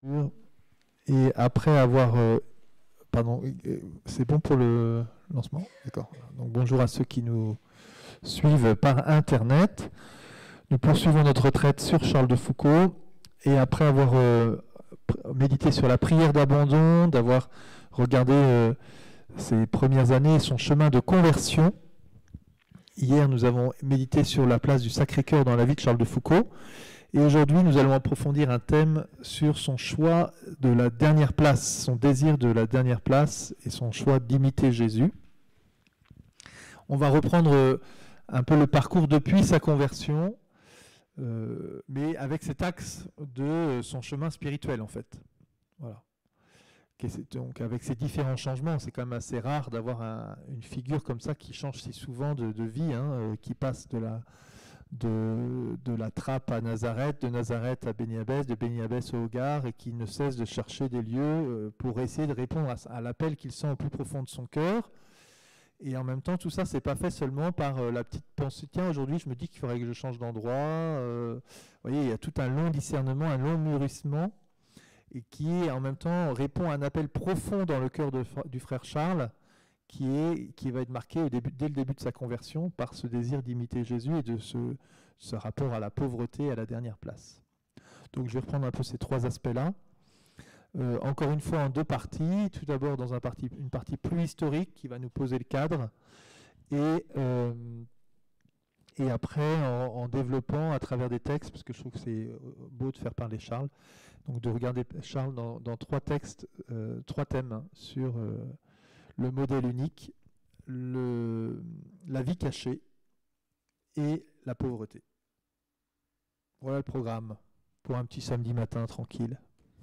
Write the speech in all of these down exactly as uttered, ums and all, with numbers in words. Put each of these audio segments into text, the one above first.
Et après avoir... euh, pardon, euh, c'est bon pour le lancement? D'accord. Donc bonjour à ceux qui nous suivent par Internet. Nous poursuivons notre retraite sur Charles de Foucault. Et après avoir euh, médité sur la prière d'abandon, d'avoir regardé euh, ses premières années et son chemin de conversion, hier nous avons médité sur la place du Sacré-Cœur dans la vie de Charles de Foucault. Et aujourd'hui, nous allons approfondir un thème sur son choix de la dernière place, son désir de la dernière place et son choix d'imiter Jésus. On va reprendre un peu le parcours depuis sa conversion, euh, mais avec cet axe de son chemin spirituel, en fait. Voilà. Donc, avec ces différents changements, c'est quand même assez rare d'avoir un, une figure comme ça qui change si souvent de, de vie, hein, euh, qui passe de la... De, de la trappe à Nazareth, de Nazareth à Béni Abbès, de Béni Abbès au Hogar, et qui ne cesse de chercher des lieux pour essayer de répondre à, à l'appel qu'il sent au plus profond de son cœur. Et en même temps, tout ça, c'est pas fait seulement par euh, la petite pensée, tiens, aujourd'hui, je me dis qu'il faudrait que je change d'endroit. Euh, vous voyez, il y a tout un long discernement, un long mûrissement, et qui, en même temps, répond à un appel profond dans le cœur de, du frère Charles, Qui, est, qui va être marqué au début, dès le début de sa conversion par ce désir d'imiter Jésus et de ce, ce rapport à la pauvreté à la dernière place. Donc je vais reprendre un peu ces trois aspects-là. Euh, encore une fois en deux parties. Tout d'abord dans un parti, une partie plus historique qui va nous poser le cadre et, euh, et après en, en développant à travers des textes, parce que je trouve que c'est beau de faire parler Charles, donc de regarder Charles dans, dans trois textes, euh, trois thèmes hein, sur... Euh, le modèle unique, le, la vie cachée et la pauvreté. Voilà le programme pour un petit samedi matin tranquille.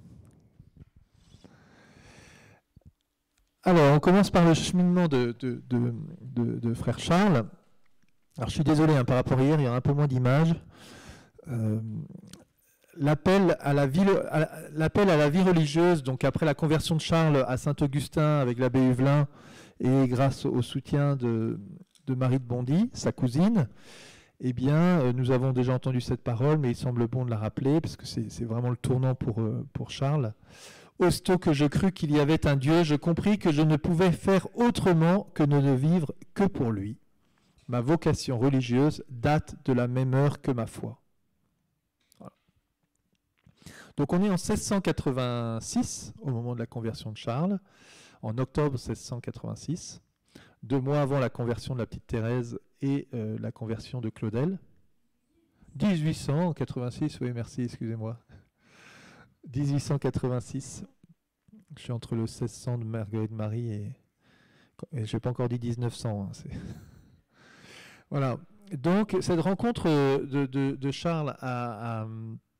Alors, on commence par le cheminement de, de, de, de, de frère Charles. Alors, je suis désolé, hein, par rapport à hier, il y a un peu moins d'images. Euh, L'appel à, la vie, à, l'appel à la vie religieuse, donc après la conversion de Charles à Saint-Augustin avec l'abbé Huvelin et grâce au soutien de, de Marie de Bondy, sa cousine, eh bien, nous avons déjà entendu cette parole, mais il semble bon de la rappeler, parce que c'est, c'est vraiment le tournant pour, pour Charles. Aussitôt que je crus qu'il y avait un Dieu, je compris que je ne pouvais faire autrement que de ne vivre que pour lui. Ma vocation religieuse date de la même heure que ma foi. Donc on est en seize cent quatre-vingt-six, au moment de la conversion de Charles, en octobre seize cent quatre-vingt-six, deux mois avant la conversion de la petite Thérèse et euh, la conversion de Claudel. dix-huit cent quatre-vingt-six, oui merci, excusez-moi. dix-huit cent quatre-vingt-six, je suis entre le seize cents de Marguerite Marie et, et je n'ai pas encore dit dix-neuf cents. Hein, c'est... Voilà, donc cette rencontre de, de, de Charles à... à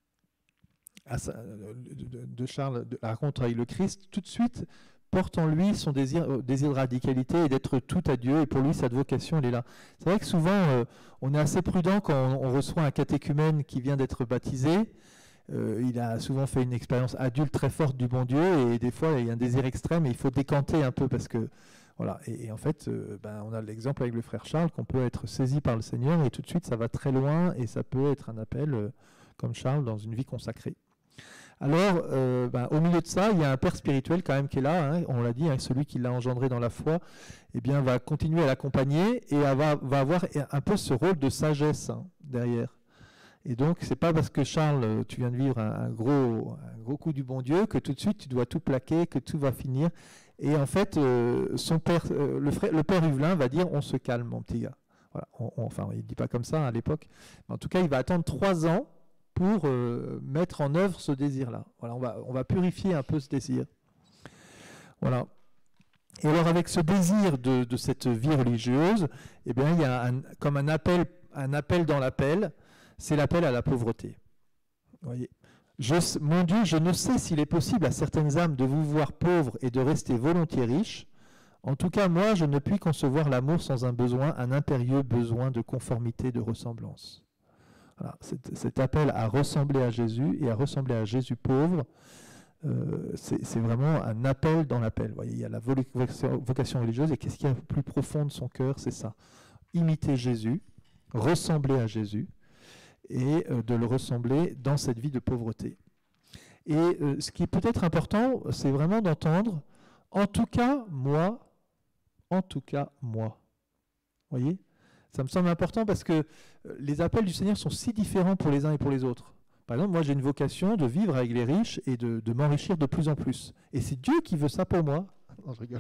Sa, de, de Charles, de la rencontre avec le Christ, tout de suite porte en lui son désir, désir de radicalité et d'être tout à Dieu, et pour lui, cette vocation, elle est là. C'est vrai que souvent, euh, on est assez prudent quand on, on reçoit un catéchumène qui vient d'être baptisé. Euh, il a souvent fait une expérience adulte très forte du bon Dieu, et des fois, il y a un désir extrême, et il faut décanter un peu, parce que, voilà, et, et en fait, euh, ben, on a l'exemple avec le frère Charles, qu'on peut être saisi par le Seigneur, et tout de suite, ça va très loin, et ça peut être un appel, euh, comme Charles, dans une vie consacrée. Alors, euh, ben, au milieu de ça, il y a un père spirituel quand même qui est là, hein, on l'a dit, hein, celui qui l'a engendré dans la foi, eh bien, va continuer à l'accompagner et va, va avoir un peu ce rôle de sagesse hein, derrière. Et donc, c'est pas parce que Charles, tu viens de vivre un, un, gros, un gros coup du bon Dieu que tout de suite tu dois tout plaquer, que tout va finir. Et en fait, euh, son père, euh, le, frère, le père Huvelin va dire, on se calme mon petit gars. Voilà, on, on, enfin, il ne dit pas comme ça à l'époque, mais en tout cas, il va attendre trois ans pour euh, mettre en œuvre ce désir-là. Voilà, on va, on va purifier un peu ce désir. Voilà. Et alors, avec ce désir de, de cette vie religieuse, eh bien, il y a un, comme un appel, un appel dans l'appel, c'est l'appel à la pauvreté. Vous voyez, je, mon Dieu, je ne sais s'il est possible à certaines âmes de vous voir pauvres et de rester volontiers riches. En tout cas, moi, je ne puis concevoir l'amour sans un besoin, un impérieux besoin de conformité, de ressemblance. Voilà, cet, cet appel à ressembler à Jésus et à ressembler à Jésus pauvre, euh, c'est, c'est vraiment un appel dans l'appel. Vous voyez, il y a la vocation, vocation religieuse et qu'est-ce qu'il y a plus profond de son cœur, c'est ça. Imiter Jésus, ressembler à Jésus et euh, de le ressembler dans cette vie de pauvreté. Et euh, ce qui est peut-être important, c'est vraiment d'entendre, en tout cas, moi, en tout cas, moi. Vous voyez? Ça me semble important parce que euh, les appels du Seigneur sont si différents pour les uns et pour les autres. Par exemple, moi, j'ai une vocation de vivre avec les riches et de, de m'enrichir de plus en plus. Et c'est Dieu qui veut ça pour moi. Non, je rigole.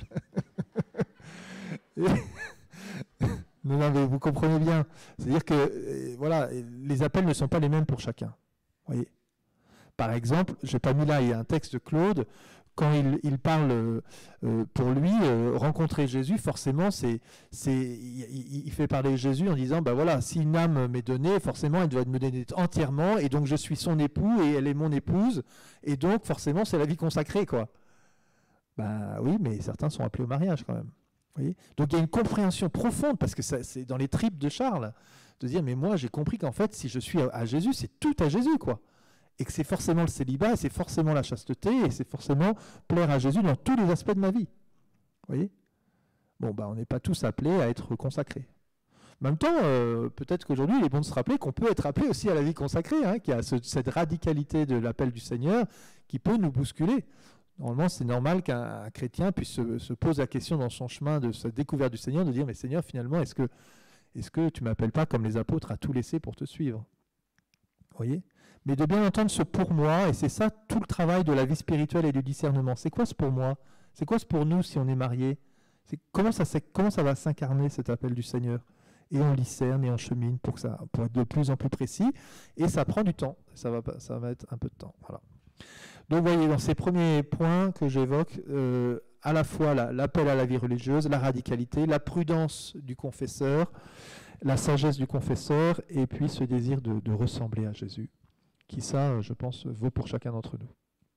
Non, non, mais vous comprenez bien. C'est-à-dire que euh, voilà, les appels ne sont pas les mêmes pour chacun. Voyez. Par exemple, je n'ai pas mis là, il y a un texte de Claude, quand il, il parle euh, pour lui, euh, rencontrer Jésus, forcément, c'est, c'est, il, il fait parler Jésus en disant, ben voilà, si une âme m'est donnée, forcément, elle doit me donner entièrement, et donc je suis son époux, et elle est mon épouse, et donc forcément, c'est la vie consacrée, quoi. Ben oui, mais certains sont appelés au mariage quand même. Vous voyez, donc il y a une compréhension profonde, parce que ça, c'est dans les tripes de Charles, de dire, mais moi j'ai compris qu'en fait, si je suis à, à Jésus, c'est tout à Jésus, quoi. Et que c'est forcément le célibat, et c'est forcément la chasteté, et c'est forcément plaire à Jésus dans tous les aspects de ma vie. Vous voyez? Bon, bah, on n'est pas tous appelés à être consacrés. En même temps, euh, peut-être qu'aujourd'hui, il est bon de se rappeler qu'on peut être appelé aussi à la vie consacrée, hein, qu'il y a ce, cette radicalité de l'appel du Seigneur qui peut nous bousculer. Normalement, c'est normal qu'un chrétien puisse se, se poser la question dans son chemin de sa découverte du Seigneur, de dire, mais Seigneur, finalement, est-ce que, est-ce que tu ne m'appelles pas comme les apôtres à tout laisser pour te suivre? Vous voyez? Mais de bien entendre ce pour moi, et c'est ça tout le travail de la vie spirituelle et du discernement. C'est quoi ce pour moi? C'est quoi ce pour nous si on est marié? C'est comment ça, c'est, comment ça va s'incarner cet appel du Seigneur? Et on discerne et on chemine pour, que ça, pour être de plus en plus précis. Et ça prend du temps. Ça va, ça va être un peu de temps. Voilà. Donc vous voyez, dans ces premiers points que j'évoque, euh, à la fois la, l'appel à la vie religieuse, la radicalité, la prudence du confesseur, la sagesse du confesseur, et puis ce désir de, de ressembler à Jésus, qui ça, je pense, vaut pour chacun d'entre nous.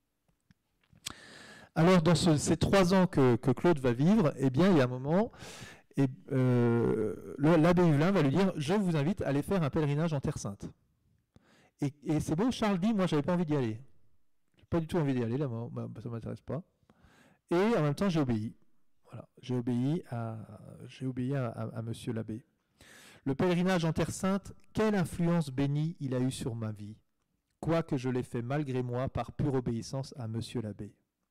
Alors, dans ce, ces trois ans que, que Claude va vivre, eh bien, il y a un moment, et, euh, le, l'abbé Hulin va lui dire « Je vous invite à aller faire un pèlerinage en Terre Sainte ». Et, et c'est beau, Charles dit « Moi, je n'avais pas envie d'y aller. J'ai pas du tout envie d'y aller, là, moi, bah, ça ne m'intéresse pas. » Et en même temps, j'ai obéi. Voilà, j'ai obéi à, j'ai obéi à, à, à monsieur l'abbé. Le pèlerinage en Terre Sainte, quelle influence bénie il a eu sur ma vie, quoique je l'ai fait malgré moi par pure obéissance à monsieur l'abbé.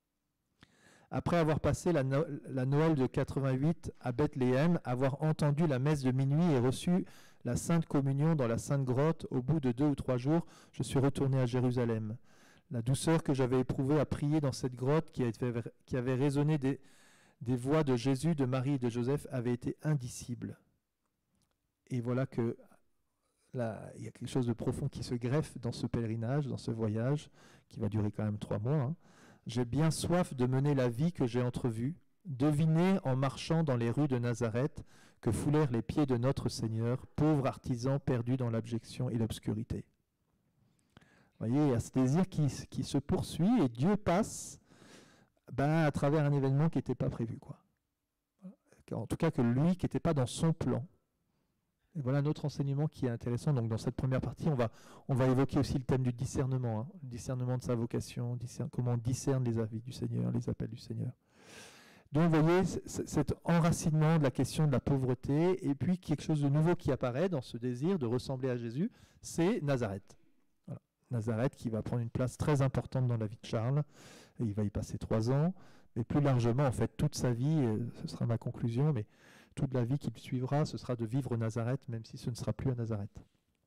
Après avoir passé la, no- la Noël de quatre-vingt-huit à Bethléem, avoir entendu la messe de minuit et reçu la Sainte Communion dans la Sainte Grotte, au bout de deux ou trois jours, je suis retourné à Jérusalem. La douceur que j'avais éprouvée à prier dans cette grotte qui avait, qui avait résonné des, des voix de Jésus, de Marie et de Joseph avait été indicible. Et voilà que là, il y a quelque chose de profond qui se greffe dans ce pèlerinage, dans ce voyage, qui va durer quand même trois mois. Hein. J'ai bien soif de mener la vie que j'ai entrevue, deviner en marchant dans les rues de Nazareth que foulèrent les pieds de notre Seigneur, pauvre artisan perdu dans l'abjection et l'obscurité. Vous voyez, il y a ce désir qui, qui se poursuit et Dieu passe ben, à travers un événement qui n'était pas prévu, quoi. En tout cas que lui, qui n'était pas dans son plan. Et voilà un autre enseignement qui est intéressant. Donc dans cette première partie, on va, on va évoquer aussi le thème du discernement, hein, le discernement de sa vocation, discerne, comment on discerne les avis du Seigneur, les appels du Seigneur. Donc vous voyez, cet enracinement de la question de la pauvreté, et puis quelque chose de nouveau qui apparaît dans ce désir de ressembler à Jésus, c'est Nazareth. Voilà. Nazareth qui va prendre une place très importante dans la vie de Charles, et il va y passer trois ans, mais plus largement, en fait, toute sa vie, ce sera ma conclusion, mais toute la vie qui suivra, ce sera de vivre Nazareth, même si ce ne sera plus à Nazareth.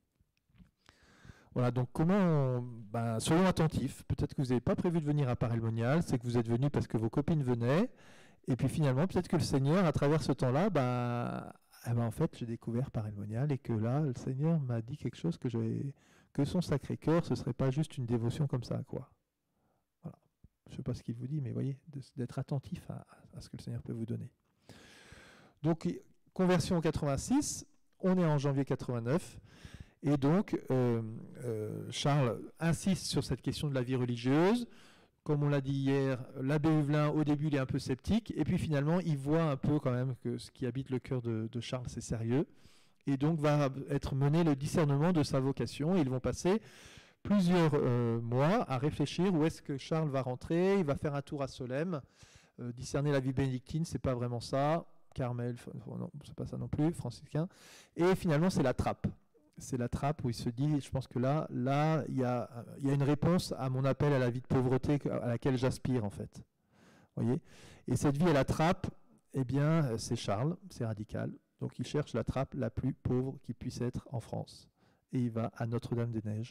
Voilà, donc comment... On, ben, soyons attentifs. Peut-être que vous n'avez pas prévu de venir à Paray-le-Monial, c'est que vous êtes venu parce que vos copines venaient, et puis finalement, peut-être que le Seigneur, à travers ce temps-là, ben, eh ben, en fait, j'ai découvert Paray-le-Monial, et que là, le Seigneur m'a dit quelque chose que, j'ai, que son Sacré-Cœur, ce ne serait pas juste une dévotion comme ça, quoi. Voilà. Je ne sais pas ce qu'il vous dit, mais voyez, d'être attentif à, à ce que le Seigneur peut vous donner. Donc, conversion en quatre-vingt-six, on est en janvier quatre-vingt-neuf, et donc euh, euh, Charles insiste sur cette question de la vie religieuse. Comme on l'a dit hier, l'abbé Huvelin, au début, il est un peu sceptique, et puis finalement, il voit un peu quand même que ce qui habite le cœur de, de Charles, c'est sérieux, et donc va être mené le discernement de sa vocation, et ils vont passer plusieurs euh, mois à réfléchir où est-ce que Charles va rentrer. Il va faire un tour à Solesmes, euh, discerner la vie bénédictine, c'est pas vraiment ça. Carmel, non, c'est pas ça non plus, franciscain. Et finalement, c'est la trappe. c'est la trappe où il se dit, je pense que là, là, il y a, il y a une réponse à mon appel à la vie de pauvreté à laquelle j'aspire en fait. Voyez. Et cette vie à la trappe, eh bien, c'est Charles, c'est radical. Donc il cherche la trappe la plus pauvre qui puisse être en France. Et il va à Notre-Dame-des-Neiges.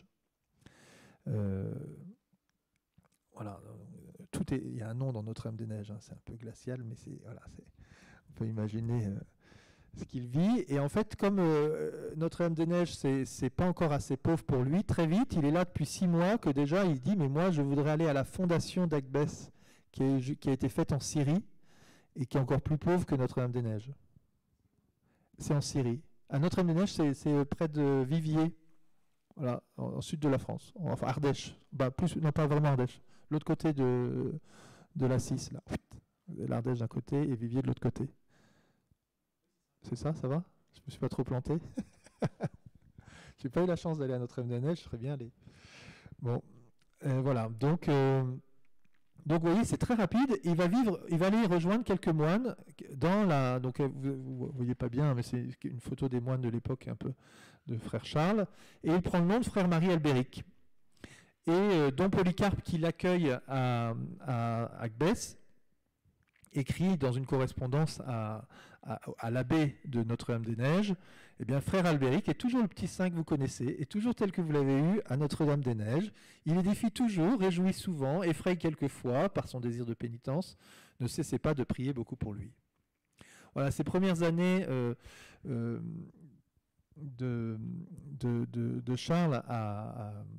Euh, voilà, tout est, il y a un nom dans Notre-Dame-des-Neiges, hein, c'est un peu glacial, mais c'est, voilà, c'est, on peut imaginer euh, ce qu'il vit. Et en fait, comme euh, Notre-Dame-des-Neiges, c'est, c'est pas encore assez pauvre pour lui, très vite, il est là depuis six mois que déjà il dit, mais moi je voudrais aller à la fondation d'Agbès, qui, est, qui a été faite en Syrie, et qui est encore plus pauvre que Notre-Dame-des-Neiges. C'est en Syrie. À Notre-Dame-des-Neiges, c'est, c'est près de Viviers, voilà, en, en sud de la France, enfin Ardèche, bah, plus, non pas vraiment Ardèche, l'autre côté de, de la Cisse, là. L'Ardèche d'un côté et Viviers de l'autre côté. C'est ça, ça va? Je me suis pas trop planté. J'ai pas eu la chance d'aller à Notre-Dame-des-Neiges, je serais bien allé. Bon, euh, voilà, donc... Euh, Donc vous voyez, c'est très rapide. Il va vivre, il va aller rejoindre quelques moines dans la. Donc vous, ne voyez pas bien, mais c'est une photo des moines de l'époque, un peu de frère Charles. Et il prend le nom de frère Marie Albéric. Et euh, Don Polycarpe, qui l'accueille à, à Agbès, écrit dans une correspondance à, à, à l'abbé de Notre-Dame-des-Neiges, eh bien, frère Albéric est toujours le petit saint que vous connaissez, est toujours tel que vous l'avez eu à Notre-Dame-des-Neiges. Il édifie toujours, réjouit souvent, effraie quelquefois par son désir de pénitence. Ne cessez pas de prier beaucoup pour lui. Voilà, ces premières années euh, euh, de, de, de, de Charles à, à,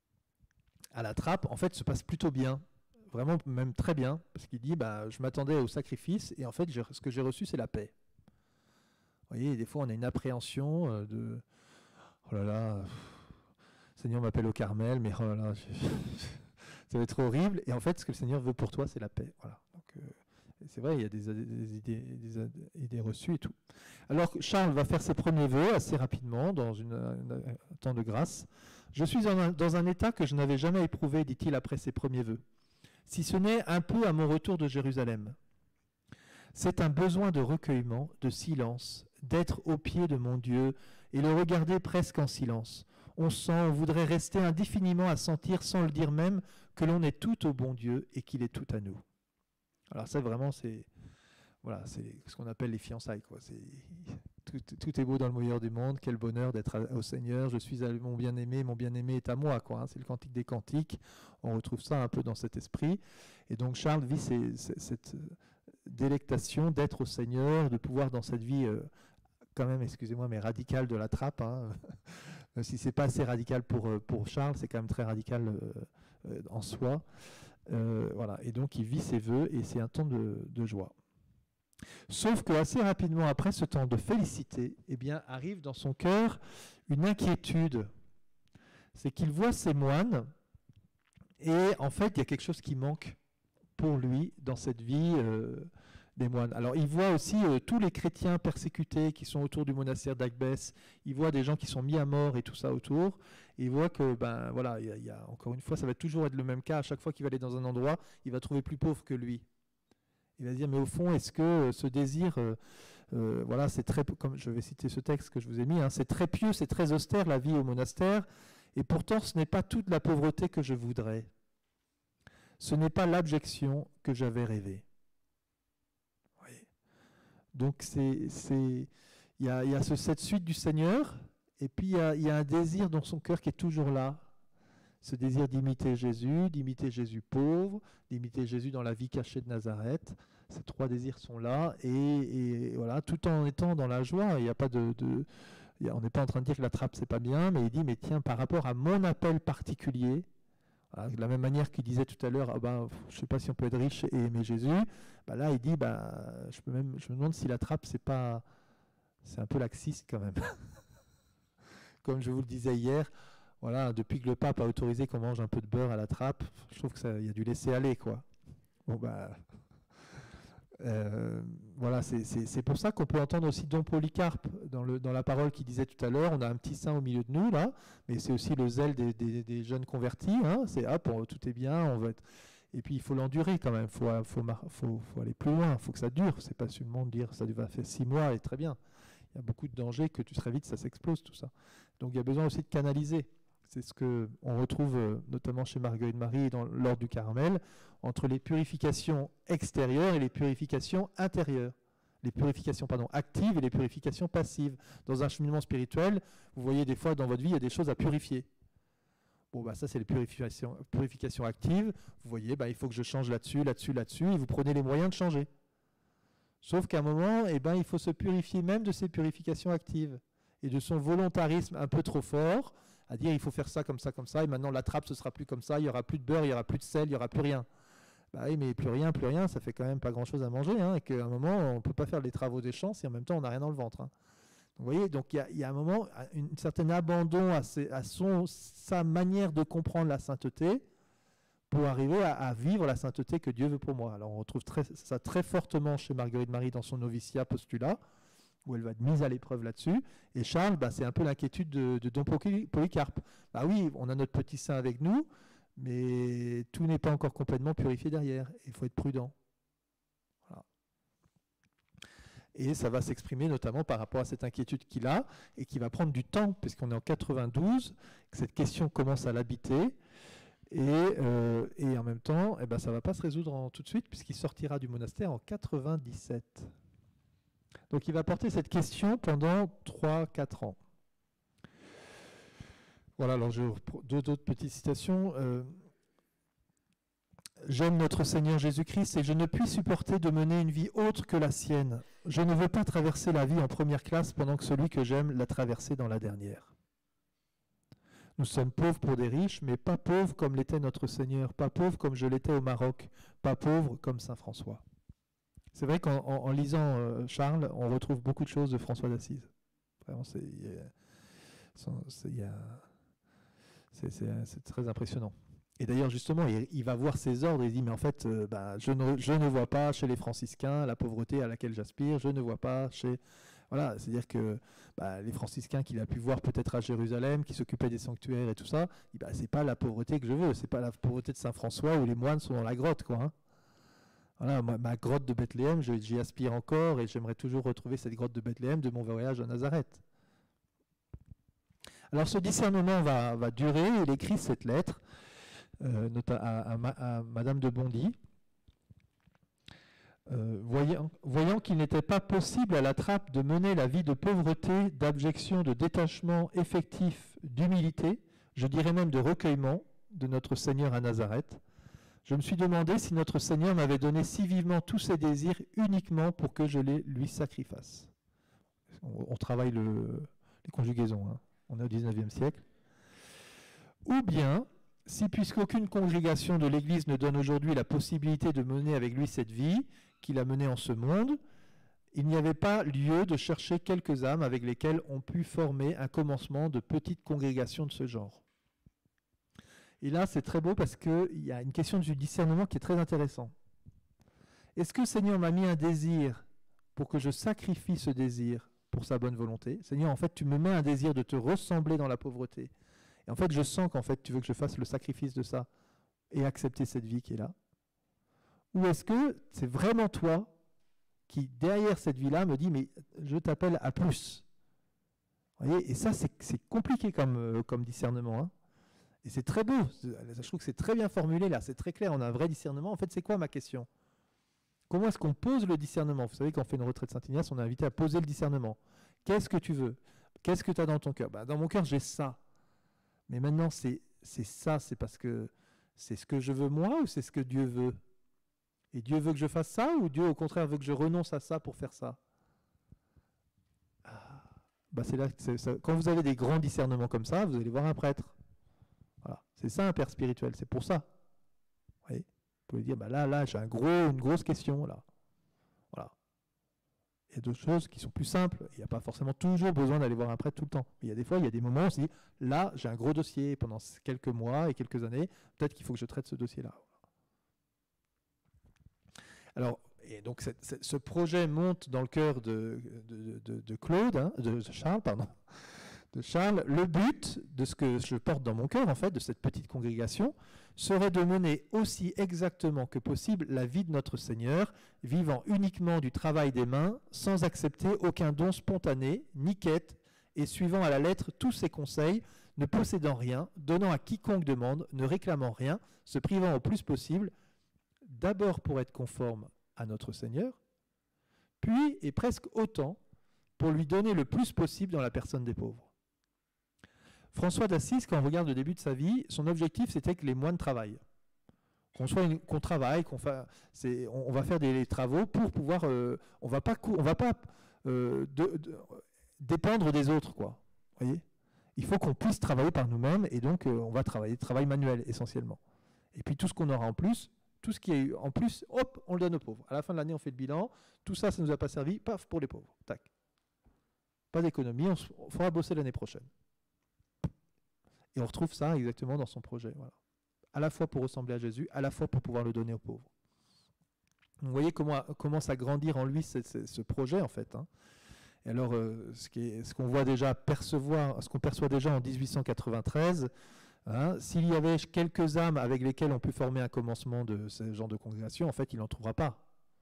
à la Trappe, en fait, se passent plutôt bien. Vraiment, même très bien, parce qu'il dit, bah, je m'attendais au sacrifice, et en fait, ce que j'ai reçu, c'est la paix. Vous voyez, des fois, on a une appréhension euh, de, oh là là, le Seigneur m'appelle au Carmel, mais oh là là, je, ça va être horrible. Et en fait, ce que le Seigneur veut pour toi, c'est la paix. Voilà. Donc, euh, c'est vrai, il y a des, des, idées, des idées reçues et tout. Alors, Charles va faire ses premiers vœux assez rapidement, dans une, une, un temps de grâce. Je suis en un, dans un état que je n'avais jamais éprouvé, dit-il après ses premiers vœux, si ce n'est un peu à mon retour de Jérusalem. C'est un besoin de recueillement, de silence, d'être au pied de mon Dieu et le regarder presque en silence. On sent, on voudrait rester indéfiniment à sentir, sans le dire même, que l'on est tout au bon Dieu et qu'il est tout à nous. Alors ça, vraiment, c'est voilà, c'est ce qu'on appelle les fiançailles, quoi. C'est, tout, tout est beau dans le meilleur du monde, quel bonheur d'être au Seigneur, je suis à mon bien-aimé, mon bien-aimé est à moi, quoi, hein. C'est le cantique des cantiques, on retrouve ça un peu dans cet esprit. Et donc Charles vit ces, ces, cette délectation d'être au Seigneur, de pouvoir dans cette vie, euh, quand même, excusez-moi, mais radicale de la Trappe, hein. Si c'est pas assez radical pour, pour Charles, c'est quand même très radical euh, euh, en soi. Euh, voilà. Et donc il vit ses vœux et c'est un temps de, de joie. Sauf que assez rapidement après ce temps de félicité, eh bien, arrive dans son cœur une inquiétude. C'est qu'il voit ces moines et en fait il y a quelque chose qui manque pour lui dans cette vie euh, des moines. Alors il voit aussi euh, tous les chrétiens persécutés qui sont autour du monastère d'Agbès, il voit des gens qui sont mis à mort et tout ça autour, et il voit que, ben voilà, il y a, il y a, encore une fois, ça va toujours être le même cas, à chaque fois qu'il va aller dans un endroit, il va trouver plus pauvre que lui. Il va dire, mais au fond, est-ce que euh, ce désir, euh, euh, voilà, c'est très, comme je vais citer ce texte que je vous ai mis, hein, c'est très pieux, c'est très austère la vie au monastère, et pourtant ce n'est pas toute la pauvreté que je voudrais. Ce n'est pas l'abjection que j'avais rêvée. Oui. Donc c'est, c'est, il y a, il y a ce, cette suite du Seigneur, et puis il y a, il y a un désir dans son cœur qui est toujours là. Ce désir d'imiter Jésus, d'imiter Jésus pauvre, d'imiter Jésus dans la vie cachée de Nazareth. Ces trois désirs sont là, et, et voilà, tout en étant dans la joie. Il n'y a pas de, de il y a, on n'est pas en train de dire que la trappe c'est pas bien, mais il dit, mais tiens, par rapport à mon appel particulier, voilà, de la même manière qu'il disait tout à l'heure, ah ben, je ne sais pas si on peut être riche et aimer Jésus, ben là il dit, ben, je, peux même, je me demande si la trappe c'est pas, c'est un peu laxiste quand même. Comme je vous le disais hier, voilà, depuis que le pape a autorisé qu'on mange un peu de beurre à la trappe, je trouve qu'il y a du laisser-aller, quoi. Bon, bah, euh, voilà, c'est, c'est, c'est pour ça qu'on peut entendre aussi Don Polycarpe dans, le, dans la parole qu'il disait tout à l'heure. On a un petit saint au milieu de nous, là, mais c'est aussi le zèle des, des, des jeunes convertis. Hein, c'est hop, on, tout est bien, on va être... Et puis il faut l'endurer quand même, il faut, faut, faut, faut aller plus loin, il faut que ça dure. C'est pas seulement de dire ça va faire six mois et très bien. il y a beaucoup de dangers que tu serais vite, ça s'explose tout ça. Donc il y a besoin aussi de canaliser. C'est ce qu'on retrouve euh, notamment chez Marguerite Marie dans l'ordre du Carmel, entre les purifications extérieures et les purifications intérieures. Les purifications pardon, actives et les purifications passives. Dans un cheminement spirituel, vous voyez des fois dans votre vie, il y a des choses à purifier. Bon, bah, ça, c'est les purifications, purifications actives. Vous voyez, bah, il faut que je change là-dessus, là-dessus, là-dessus, et vous prenez les moyens de changer. Sauf qu'à un moment, eh ben, il faut se purifier même de ces purifications actives et de son volontarisme un peu trop fort, à dire il faut faire ça, comme ça, comme ça, et maintenant la trappe, ce sera plus comme ça, il n'y aura plus de beurre, il n'y aura plus de sel, il n'y aura plus rien. Bah oui, mais plus rien, plus rien, ça fait quand même pas grand-chose à manger, hein, et qu'à un moment, on ne peut pas faire les travaux des champs si en même temps on n'a rien dans le ventre. Hein. Donc, vous voyez, donc il y, y a un moment, une, une certain abandon à, ses, à son, sa manière de comprendre la sainteté pour arriver à, à vivre la sainteté que Dieu veut pour moi. Alors on retrouve très, ça très fortement chez Marguerite Marie dans son noviciat postulat, où elle va être mise à l'épreuve là-dessus. Et Charles, bah, c'est un peu l'inquiétude de, de Don Polycarpe. Bah oui, on a notre petit saint avec nous, mais tout n'est pas encore complètement purifié derrière. Il faut être prudent. Voilà. Et ça va s'exprimer notamment par rapport à cette inquiétude qu'il a, et qui va prendre du temps, puisqu'on est en quatre-vingt-douze, que cette question commence à l'habiter. Et, euh, et en même temps, eh ben, ça ne va pas se résoudre en, tout de suite, puisqu'il sortira du monastère en quatre-vingt-dix-sept. Donc il va porter cette question pendant trois à quatre ans. Voilà, alors je deux autres petites citations. Euh, J'aime notre Seigneur Jésus-Christ et je ne puis supporter de mener une vie autre que la sienne. Je ne veux pas traverser la vie en première classe pendant que celui que j'aime l'a traversée dans la dernière. Nous sommes pauvres pour des riches, mais pas pauvres comme l'était notre Seigneur, pas pauvres comme je l'étais au Maroc, pas pauvres comme Saint François. C'est vrai qu'en en, en lisant euh, Charles, on retrouve beaucoup de choses de François d'Assise. Vraiment, c'est très impressionnant. Et d'ailleurs, justement, il, il va voir ses ordres et il dit, mais en fait, euh, bah, je, ne, je ne vois pas chez les franciscains la pauvreté à laquelle j'aspire, je ne vois pas chez... Voilà, c'est-à-dire que bah, les franciscains qu'il a pu voir peut-être à Jérusalem, qui s'occupaient des sanctuaires et tout ça, bah, c'est pas la pauvreté que je veux, c'est pas la pauvreté de Saint-François où les moines sont dans la grotte, quoi. Hein. Voilà, ma, ma grotte de Bethléem, j'y aspire encore et j'aimerais toujours retrouver cette grotte de Bethléem de mon voyage à Nazareth. Alors ce discernement va, va durer, il écrit cette lettre euh, à, à, à, à Madame de Bondy, euh, voyant, voyant qu'il n'était pas possible à la trappe de mener la vie de pauvreté, d'abjection, de détachement effectif, d'humilité, je dirais même de recueillement de notre Seigneur à Nazareth, je me suis demandé si notre Seigneur m'avait donné si vivement tous ses désirs uniquement pour que je les lui sacrifiasse. On, on travaille le, les conjugaisons, hein. On est au dix-neuvième siècle. Ou bien, si puisqu'aucune congrégation de l'Église ne donne aujourd'hui la possibilité de mener avec lui cette vie qu'il a menée en ce monde, il n'y avait pas lieu de chercher quelques âmes avec lesquelles on put former un commencement de petites congrégations de ce genre. Et là, c'est très beau parce qu'il y a une question du discernement qui est très intéressant. Est-ce que le Seigneur m'a mis un désir pour que je sacrifie ce désir pour sa bonne volonté? Seigneur, en fait, tu me mets un désir de te ressembler dans la pauvreté. Et en fait, je sens qu'en fait, tu veux que je fasse le sacrifice de ça et accepter cette vie qui est là. Ou est-ce que c'est vraiment toi qui, derrière cette vie-là, me dit, mais je t'appelle à plus? Vous voyez, et ça, c'est compliqué comme, euh, comme discernement, hein. Et c'est très beau, je trouve que c'est très bien formulé là, c'est très clair, on a un vrai discernement. En fait, c'est quoi ma question? Comment est-ce qu'on pose le discernement? Vous savez, quand on fait une retraite Saint-Ignace, on est invité à poser le discernement. Qu'est-ce que tu veux? Qu'est-ce que tu as dans ton cœur? Ben, dans mon cœur, j'ai ça. Mais maintenant, c'est ça, c'est parce que c'est ce que je veux moi ou c'est ce que Dieu veut? Et Dieu veut que je fasse ça ou Dieu, au contraire, veut que je renonce à ça pour faire ça? ah, ben c'est là, ça. Quand vous avez des grands discernements comme ça, vous allez voir un prêtre. Voilà. C'est ça un père spirituel, c'est pour ça. Vous voyez, vous pouvez dire, bah là, là, j'ai un gros, une grosse question. Là. Voilà. Il y a d'autres choses qui sont plus simples. Il n'y a pas forcément toujours besoin d'aller voir un prêtre tout le temps. Mais il y a des fois, il y a des moments où on se dit, là, j'ai un gros dossier pendant quelques mois et quelques années, peut-être qu'il faut que je traite ce dossier-là. Alors, et donc cette, cette, ce projet monte dans le cœur de, de, de, de Claude, hein, de, de Charles, pardon. de Charles, le but de ce que je porte dans mon cœur, en fait, de cette petite congrégation, serait de mener aussi exactement que possible la vie de notre Seigneur, vivant uniquement du travail des mains, sans accepter aucun don spontané, ni quête, et suivant à la lettre tous ses conseils, ne possédant rien, donnant à quiconque demande, ne réclamant rien, se privant au plus possible, d'abord pour être conforme à notre Seigneur, puis, et presque autant, pour lui donner le plus possible dans la personne des pauvres. François d'Assise, quand on regarde le début de sa vie, son objectif, c'était que les moines travaillent. Qu'on soit une, qu'on travaille, qu'on fa, c'est, on, on va faire des, des travaux pour pouvoir... Euh, on va pas, on va pas euh, de, de, dépendre des autres, quoi. Voyez ? Il faut qu'on puisse travailler par nous-mêmes, et donc euh, on va travailler, travail manuel, essentiellement. Et puis tout ce qu'on aura en plus, tout ce qui est en plus, hop, on le donne aux pauvres. À la fin de l'année, on fait le bilan, tout ça, ça ne nous a pas servi, paf, pour les pauvres. Tac. Pas d'économie, on, on fera bosser l'année prochaine. Et on retrouve ça exactement dans son projet. Voilà. À la fois pour ressembler à Jésus, à la fois pour pouvoir le donner aux pauvres. Donc, vous voyez comment commence à grandir en lui ce, ce, ce projet, en fait. Hein. Et alors, euh, ce, qui est, ce qu'on voit déjà percevoir, ce qu'on perçoit déjà en dix-huit cent quatre-vingt-treize, hein, s'il y avait quelques âmes avec lesquelles on peut former un commencement de ce genre de congrégation, en fait, il n'en trouvera pas.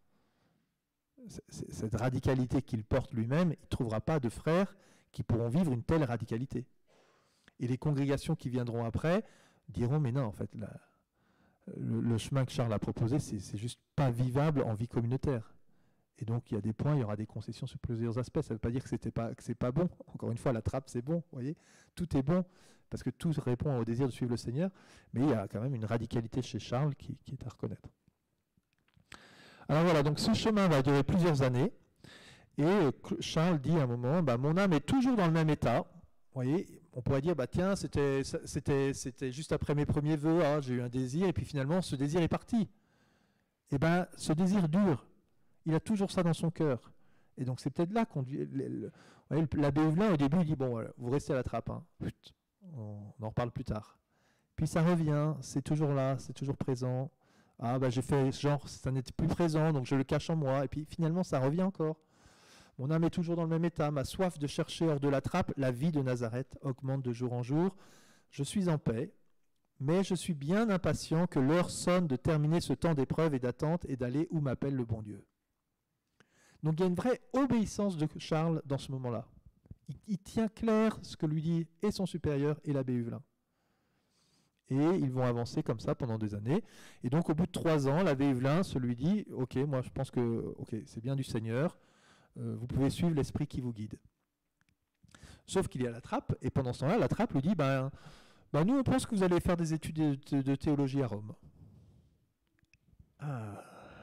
C'est, cette radicalité qu'il porte lui-même, il ne trouvera pas de frères qui pourront vivre une telle radicalité. Et les congrégations qui viendront après diront, mais non, en fait, la, le, le chemin que Charles a proposé, c'est, c'est juste pas vivable en vie communautaire. Et donc, il y a des points, il y aura des concessions sur plusieurs aspects. Ça ne veut pas dire que, c'était pas, que c'est pas bon. Encore une fois, la trappe, c'est bon, vous voyez. Tout est bon, parce que tout répond au désir de suivre le Seigneur. Mais il y a quand même une radicalité chez Charles qui, qui est à reconnaître. Alors voilà, donc ce chemin va durer plusieurs années. Et Charles dit à un moment, bah, mon âme est toujours dans le même état. Vous voyez, on pourrait dire, bah tiens, c'était, c'était, c'était juste après mes premiers vœux, hein, j'ai eu un désir, et puis finalement, ce désir est parti. Et bien, ce désir dure. Il a toujours ça dans son cœur. Et donc, c'est peut-être là qu'on... Le, le, voyez, l'abbé Huvelin, au début, il dit, bon, voilà, vous restez à la trappe, hein. On en reparle plus tard. Puis ça revient, c'est toujours là, c'est toujours présent. Ah, bah j'ai fait genre, ça n'était plus présent, donc je le cache en moi. Et puis finalement, ça revient encore. Mon âme est toujours dans le même état. Ma soif de chercher hors de la trappe la vie de Nazareth augmente de jour en jour. Je suis en paix, mais je suis bien impatient que l'heure sonne de terminer ce temps d'épreuve et d'attente et d'aller où m'appelle le bon Dieu. Donc il y a une vraie obéissance de Charles dans ce moment-là. Il, il tient clair ce que lui dit et son supérieur et l'abbé Huvelin. Et ils vont avancer comme ça pendant des années. Et donc au bout de trois ans, l'abbé Huvelin se lui dit « Ok, moi je pense que okay, c'est bien du Seigneur. Euh, vous pouvez suivre l'esprit qui vous guide. » Sauf qu'il y a la trappe, et pendant ce temps-là, la trappe lui dit ben, ben, nous, on pense que vous allez faire des études de, de, de théologie à Rome. Ah.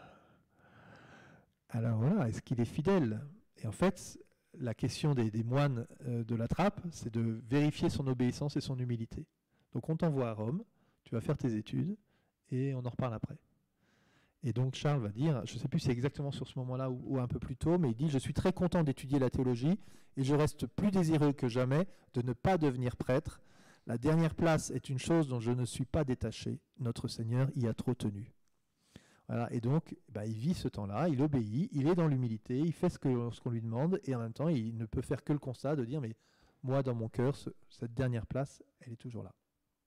Alors voilà, est-ce qu'il est fidèle? Et en fait, la question des, des moines euh, de la trappe, c'est de vérifier son obéissance et son humilité. Donc on t'envoie à Rome, tu vas faire tes études, et on en reparle après. Et donc Charles va dire, je ne sais plus si c'est exactement sur ce moment-là ou, ou un peu plus tôt, mais il dit « Je suis très content d'étudier la théologie et je reste plus désireux que jamais de ne pas devenir prêtre. La dernière place est une chose dont je ne suis pas détaché. Notre Seigneur y a trop tenu. » Voilà, et donc bah, il vit ce temps-là, il obéit, il est dans l'humilité, il fait ce, que, ce qu'on lui demande et en même temps il ne peut faire que le constat de dire « Mais moi dans mon cœur, ce, cette dernière place, elle est toujours là. »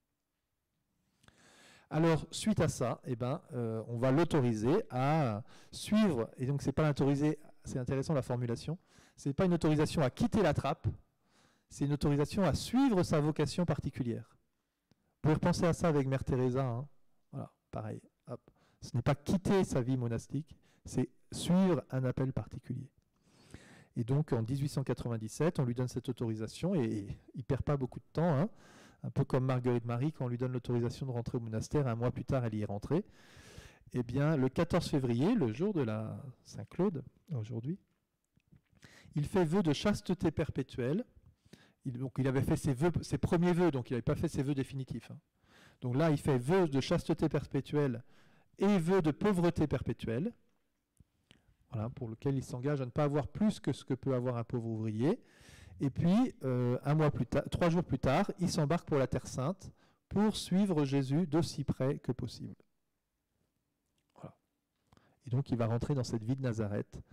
Alors, suite à ça, eh ben, euh, on va l'autoriser à suivre, et donc c'est pas l'autoriser, c'est intéressant la formulation, c'est pas une autorisation à quitter la trappe, c'est une autorisation à suivre sa vocation particulière. Vous pouvez repenser à ça avec Mère Teresa, hein. Voilà, pareil. Hop. Ce n'est pas quitter sa vie monastique, c'est suivre un appel particulier. Et donc, en dix-huit cent quatre-vingt-dix-sept, on lui donne cette autorisation, et il ne perd pas beaucoup de temps, hein. Un peu comme Marguerite Marie, quand on lui donne l'autorisation de rentrer au monastère, un mois plus tard, elle y est rentrée. Eh bien, le quatorze février, le jour de la Saint-Claude, aujourd'hui, il fait vœu de chasteté perpétuelle. Il, donc, il avait fait ses, vœux, ses premiers vœux, donc il n'avait pas fait ses vœux définitifs. Hein. Donc là, il fait vœu de chasteté perpétuelle et vœu de pauvreté perpétuelle, voilà, pour lequel il s'engage à ne pas avoir plus que ce que peut avoir un pauvre ouvrier. Et puis, euh, un mois plus tard, trois jours plus tard, il s'embarque pour la Terre Sainte pour suivre Jésus d'aussi près que possible. Voilà. Et donc, il va rentrer dans cette vie de Nazareth.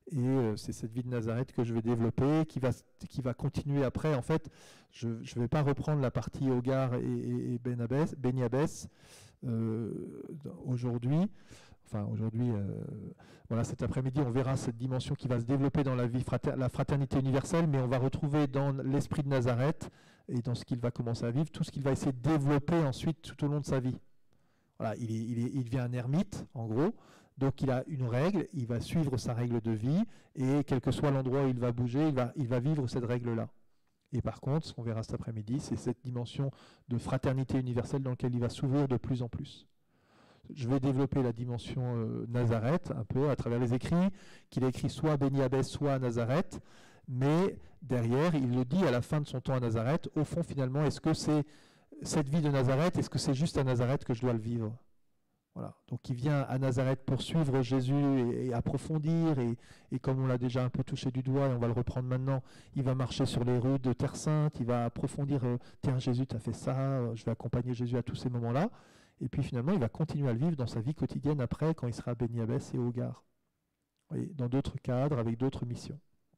Et euh, c'est cette vie de Nazareth que je vais développer, qui va, qui va continuer après. En fait, je ne vais pas reprendre la partie Hogar et, et, et Ben Abbès, Ben Abbès euh, aujourd'hui. Enfin, aujourd'hui, euh, voilà, cet après-midi, on verra cette dimension qui va se développer dans la vie frater la fraternité universelle, mais on va retrouver dans l'esprit de Nazareth et dans ce qu'il va commencer à vivre, tout ce qu'il va essayer de développer ensuite tout au long de sa vie. Voilà, il, est, il, est, il devient un ermite, en gros. Donc il a une règle, il va suivre sa règle de vie, et quel que soit l'endroit où il va bouger, il va, il va vivre cette règle-là. Et par contre, ce qu'on verra cet après-midi, c'est cette dimension de fraternité universelle dans laquelle il va s'ouvrir de plus en plus. Je vais développer la dimension euh, Nazareth, un peu à travers les écrits, qu'il a écrit soit à Ben Abbès, soit à Nazareth, mais derrière, il le dit à la fin de son temps à Nazareth, au fond, finalement, est-ce que c'est cette vie de Nazareth, est-ce que c'est juste à Nazareth que je dois le vivre ? Voilà. Donc il vient à Nazareth pour suivre Jésus et, et approfondir, et, et comme on l'a déjà un peu touché du doigt, et on va le reprendre maintenant, il va marcher sur les rues de Terre Sainte, il va approfondir, euh, tiens Jésus t'as fait ça, euh, je vais accompagner Jésus à tous ces moments-là, et puis finalement il va continuer à le vivre dans sa vie quotidienne après, quand il sera à Ben Abbès et au Hogar, dans d'autres cadres, avec d'autres missions.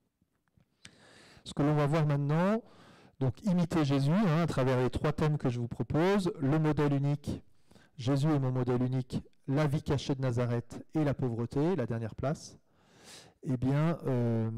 Ce que l'on va voir maintenant, donc imiter Jésus, hein, à travers les trois thèmes que je vous propose, le modèle unique. Jésus est mon modèle unique, la vie cachée de Nazareth et la pauvreté, la dernière place. Eh bien, euh,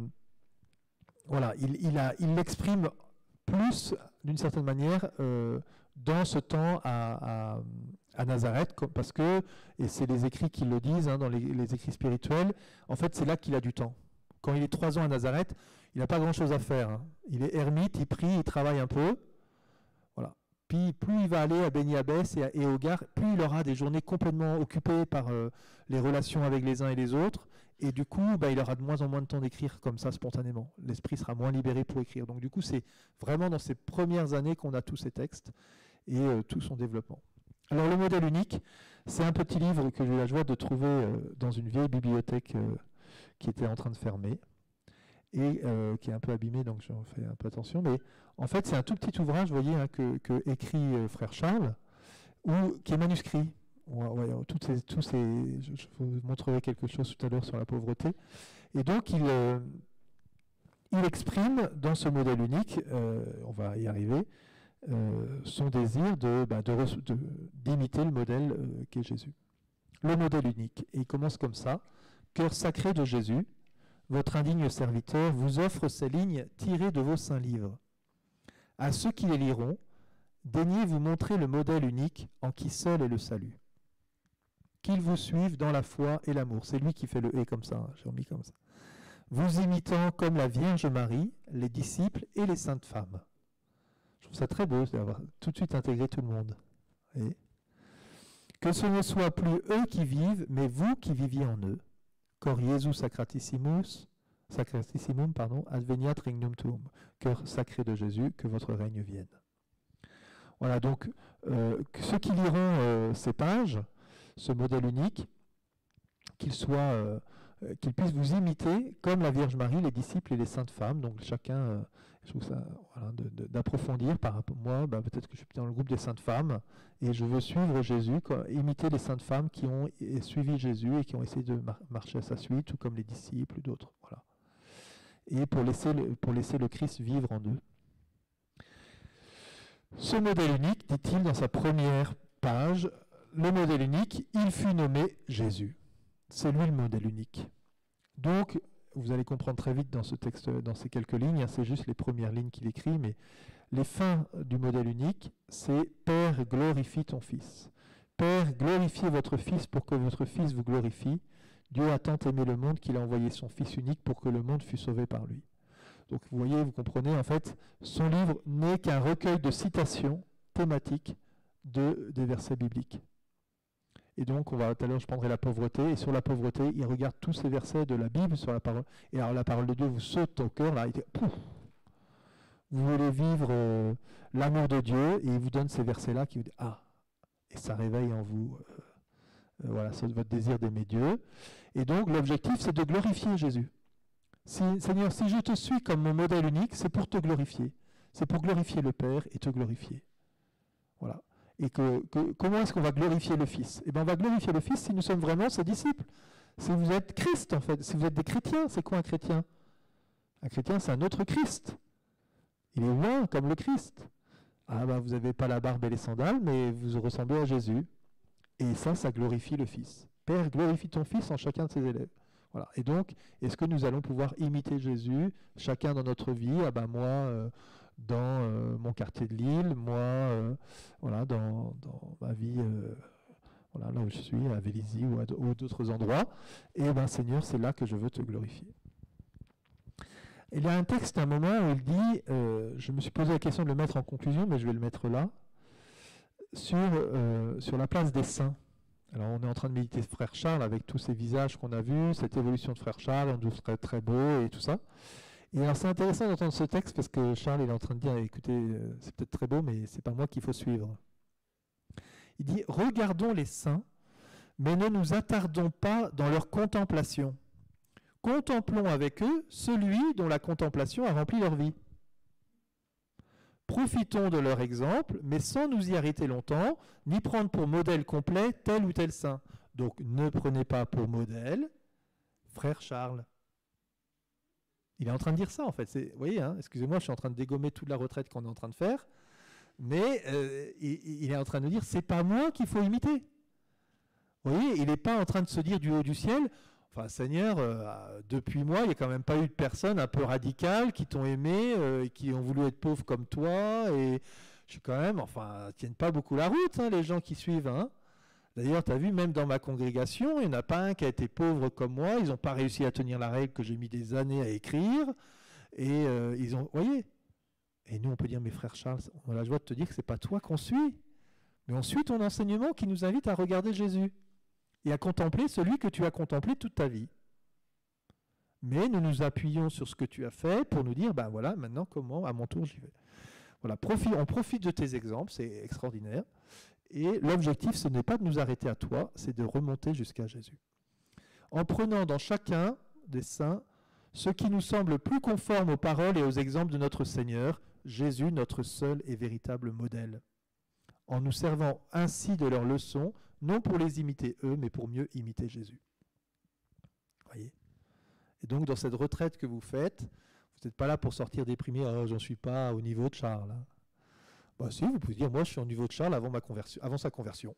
voilà, il, il, a, il l'exprime plus, d'une certaine manière, euh, dans ce temps à, à, à Nazareth, parce que, et c'est les écrits qui le disent, hein, dans les, les écrits spirituels, en fait, c'est là qu'il a du temps. Quand il est trois ans à Nazareth, il n'a pas grand-chose à faire. Hein. Il est ermite, il prie, il travaille un peu. Voilà. Puis plus il va aller à Ben Abbès et, et au Hogar, plus il aura des journées complètement occupées par euh, les relations avec les uns et les autres. Et du coup, bah, il aura de moins en moins de temps d'écrire comme ça spontanément. L'esprit sera moins libéré pour écrire. Donc du coup, c'est vraiment dans ces premières années qu'on a tous ces textes et euh, tout son développement. Alors le modèle unique, c'est un petit livre que j'ai eu la joie de trouver euh, dans une vieille bibliothèque euh, qui était en train de fermer et euh, qui est un peu abîmé, donc j'en fais un peu attention. Mais en fait, c'est un tout petit ouvrage, vous voyez, hein, que, que écrit euh, Frère Charles, ou qui est manuscrit. Ouais, ouais, toutes ces, tous ces, je, je vous montrerai quelque chose tout à l'heure sur la pauvreté. Et donc, il, euh, il exprime dans ce modèle unique, euh, on va y arriver, euh, son désir de, bah, de, de, d'imiter le modèle euh, qu'est Jésus. Le modèle unique. Et il commence comme ça. Cœur sacré de Jésus, votre indigne serviteur vous offre ces lignes tirées de vos saints livres. À ceux qui les liront, daignez vous montrer le modèle unique en qui seul est le salut. Qu'ils vous suivent dans la foi et l'amour. C'est lui qui fait le « et » comme ça, hein, j'ai remis comme ça. Vous imitant comme la Vierge Marie, les disciples et les saintes femmes. Je trouve ça très beau d'avoir tout de suite intégré tout le monde. Et que ce ne soit plus eux qui vivent, mais vous qui viviez en eux. Cor Iesu sacratissimum, sacratissimum pardon, adveniat regnum tuum. Cœur sacré de Jésus, que votre règne vienne. Voilà, donc euh, ceux qui liront euh, ces pages, ce modèle unique, qu'ils soient, euh, qu'ils puissent vous imiter comme la Vierge Marie, les disciples et les saintes femmes. Donc chacun, euh, je trouve ça, voilà, d'approfondir par rapport à moi. Bah, peut-être que je suis dans le groupe des saintes femmes et je veux suivre Jésus, quoi, imiter les saintes femmes qui ont suivi Jésus et qui ont essayé de mar marcher à sa suite, tout comme les disciples ou d'autres. Voilà. Et pour laisser, le, pour laisser le Christ vivre en eux. Ce modèle unique, dit-il dans sa première page, le modèle unique, il fut nommé Jésus. C'est lui le modèle unique. Donc, vous allez comprendre très vite dans ce texte, dans ces quelques lignes, hein, c'est juste les premières lignes qu'il écrit, mais les fins du modèle unique, c'est « Père, glorifie ton Fils ». Père, glorifiez votre Fils pour que votre Fils vous glorifie. Dieu a tant aimé le monde qu'il a envoyé son Fils unique pour que le monde fût sauvé par lui. Donc vous voyez, vous comprenez, en fait, son livre n'est qu'un recueil de citations thématiques de, des versets bibliques. Et donc, on va, tout à l'heure, je prendrai la pauvreté, et sur la pauvreté, il regarde tous ces versets de la Bible sur la parole. Et alors, la parole de Dieu vous saute au cœur, là, il dit, pouf, vous voulez vivre euh, l'amour de Dieu, et il vous donne ces versets-là qui vous disent, ah, et ça réveille en vous, euh, euh, voilà, votre désir d'aimer Dieu. Et donc, l'objectif, c'est de glorifier Jésus. Si, Seigneur, si je te suis comme mon modèle unique, c'est pour te glorifier. C'est pour glorifier le Père et te glorifier. Voilà. Et que, que, comment est-ce qu'on va glorifier le Fils? Eh bien, on va glorifier le Fils si nous sommes vraiment ses disciples. Si vous êtes Christ, en fait, si vous êtes des chrétiens, c'est quoi un chrétien? Un chrétien, c'est un autre Christ. Il est loin comme le Christ. Ah ben, vous n'avez pas la barbe et les sandales, mais vous ressemblez à Jésus. Et ça, ça glorifie le Fils. Père, glorifie ton Fils en chacun de ses élèves. Voilà. Et donc, est-ce que nous allons pouvoir imiter Jésus, chacun dans notre vie? Ah ben moi, euh, dans euh, mon quartier de Lille, moi, euh, voilà, dans, dans ma vie, euh, voilà, là où je suis, à Vélizy ou à d'autres endroits. Et ben Seigneur, c'est là que je veux te glorifier. Il y a un texte à un moment où il dit, euh, je me suis posé la question de le mettre en conclusion, mais je vais le mettre là, sur, euh, sur la place des saints. Alors on est en train de méditer Frère Charles avec tous ces visages qu'on a vus, cette évolution de Frère Charles, on serait très beau et tout ça. Et alors c'est intéressant d'entendre ce texte parce que Charles il est en train de dire, écoutez, euh, c'est peut-être très beau, mais c'est pas moi qu'il faut suivre. Il dit, regardons les saints, mais ne nous attardons pas dans leur contemplation. Contemplons avec eux celui dont la contemplation a rempli leur vie. Profitons de leur exemple, mais sans nous y arrêter longtemps, ni prendre pour modèle complet tel ou tel saint. Donc ne prenez pas pour modèle Frère Charles. Il est en train de dire ça en fait. Vous voyez, hein, excusez-moi, je suis en train de dégommer toute la retraite qu'on est en train de faire, mais euh, il, il est en train de dire, c'est pas moi qu'il faut imiter. Vous voyez, il n'est pas en train de se dire du haut du ciel, enfin Seigneur, euh, depuis moi, il n'y a quand même pas eu de personnes un peu radicales qui t'ont aimé, euh, et qui ont voulu être pauvres comme toi, et je suis quand même, enfin, ils tiennent pas beaucoup la route, hein, les gens qui suivent. Hein. D'ailleurs, tu as vu, même dans ma congrégation, il n'y en a pas un qui a été pauvre comme moi, ils n'ont pas réussi à tenir la règle que j'ai mis des années à écrire, et euh, ils ont, vous voyez, et nous on peut dire, mais frère Charles, on a la joie de te dire que c'est pas toi qu'on suit, mais on suit ton enseignement qui nous invite à regarder Jésus et à contempler celui que tu as contemplé toute ta vie. Mais nous nous appuyons sur ce que tu as fait pour nous dire, ben voilà, maintenant comment, à mon tour, j'y vais. Voilà, profite, on profite de tes exemples, c'est extraordinaire. Et l'objectif, ce n'est pas de nous arrêter à toi, c'est de remonter jusqu'à Jésus. En prenant dans chacun des saints ce qui nous semble plus conforme aux paroles et aux exemples de notre Seigneur, Jésus, notre seul et véritable modèle. En nous servant ainsi de leurs leçons, non pour les imiter eux, mais pour mieux imiter Jésus. Voyez. Et donc, dans cette retraite que vous faites, vous n'êtes pas là pour sortir déprimé, oh, j'en suis pas au niveau de Charles. Hein. Bah si, vous pouvez dire, moi je suis au niveau de Charles avant, ma conversion, avant sa conversion.